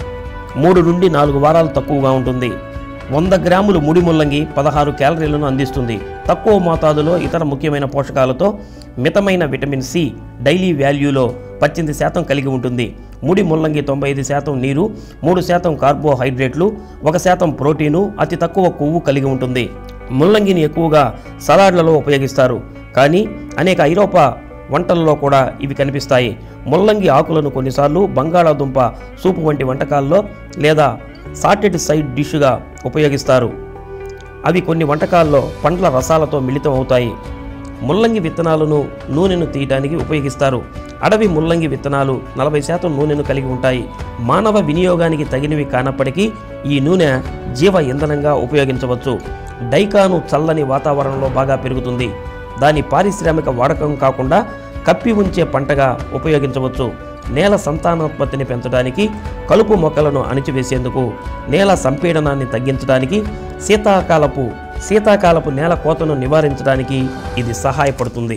మూడు నుండి నాలుగు వారాలు తక్కువగా ఉంటుంది. వంద గ్రాములు ముడి ముల్లంగి పదహారు క్యాలరీలను అందిస్తుంది. తక్కువ మోతాదులో ఇతర ముఖ్యమైన పోషకాలతో మితమైన విటమిన్ సి డైలీ వాల్యూలో పద్దెనిమిది శాతం కలిగి ఉంటుంది. ముడి ముల్లంగి తొంభై ఐదు శాతం నీరు, మూడు శాతం కార్బోహైడ్రేట్లు, ఒక శాతం ప్రోటీను, అతి తక్కువ కొవ్వు కలిగి ఉంటుంది. ముల్లంగిని ఎక్కువగా సలాడ్లలో ఉపయోగిస్తారు. కానీ అనేక ఐరోపా వంటల్లో కూడా ఇవి కనిపిస్తాయి. ముల్లంగి ఆకులను కొన్నిసార్లు బంగాళాదుంప సూపు వంటి వంటకాల్లో లేదా సాటెడ్ సైడ్ డిష్గా ఉపయోగిస్తారు. అవి కొన్ని వంటకాల్లో పండ్ల రసాలతో మిళితం అవుతాయి. ముల్లంగి విత్తనాలను నూనెను తీయడానికి ఉపయోగిస్తారు. అడవి ముల్లంగి విత్తనాలు నలభై శాతం నూనెను కలిగి ఉంటాయి. మానవ వినియోగానికి తగినవి కానప్పటికీ ఈ నూనె జీవ ఇంధనంగా ఉపయోగించవచ్చు. డైకాను చల్లని వాతావరణంలో బాగా పెరుగుతుంది. దాని పారిశ్రామిక వాడకం కాకుండా కప్పి ఉంచే పంటగా ఉపయోగించవచ్చు. నేల సంతానోత్పత్తిని పెంచడానికి, కలుపు మొక్కలను అణిచివేసేందుకు, నేల సంపీడనాన్ని తగ్గించడానికి, శీతాకాలపు శీతాకాలపు నేల కోతను నివారించడానికి ఇది సహాయపడుతుంది.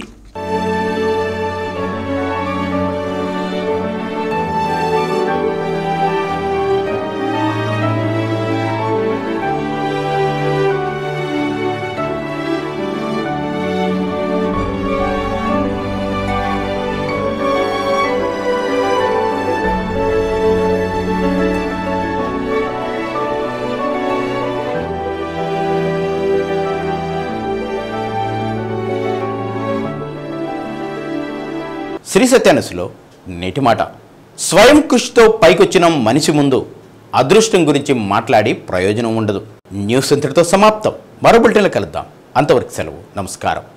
శ్రీ సత్యానసులో నేటి మాట. స్వయం కృషితో పైకొచ్చిన మనిషి ముందు అదృష్టం గురించి మాట్లాడి ప్రయోజనం ఉండదు. న్యూస్ ఇంతటితో సమాప్తం. మరో బులెటిన్లో కలుద్దాం. అంతవరకు సెలవు. నమస్కారం.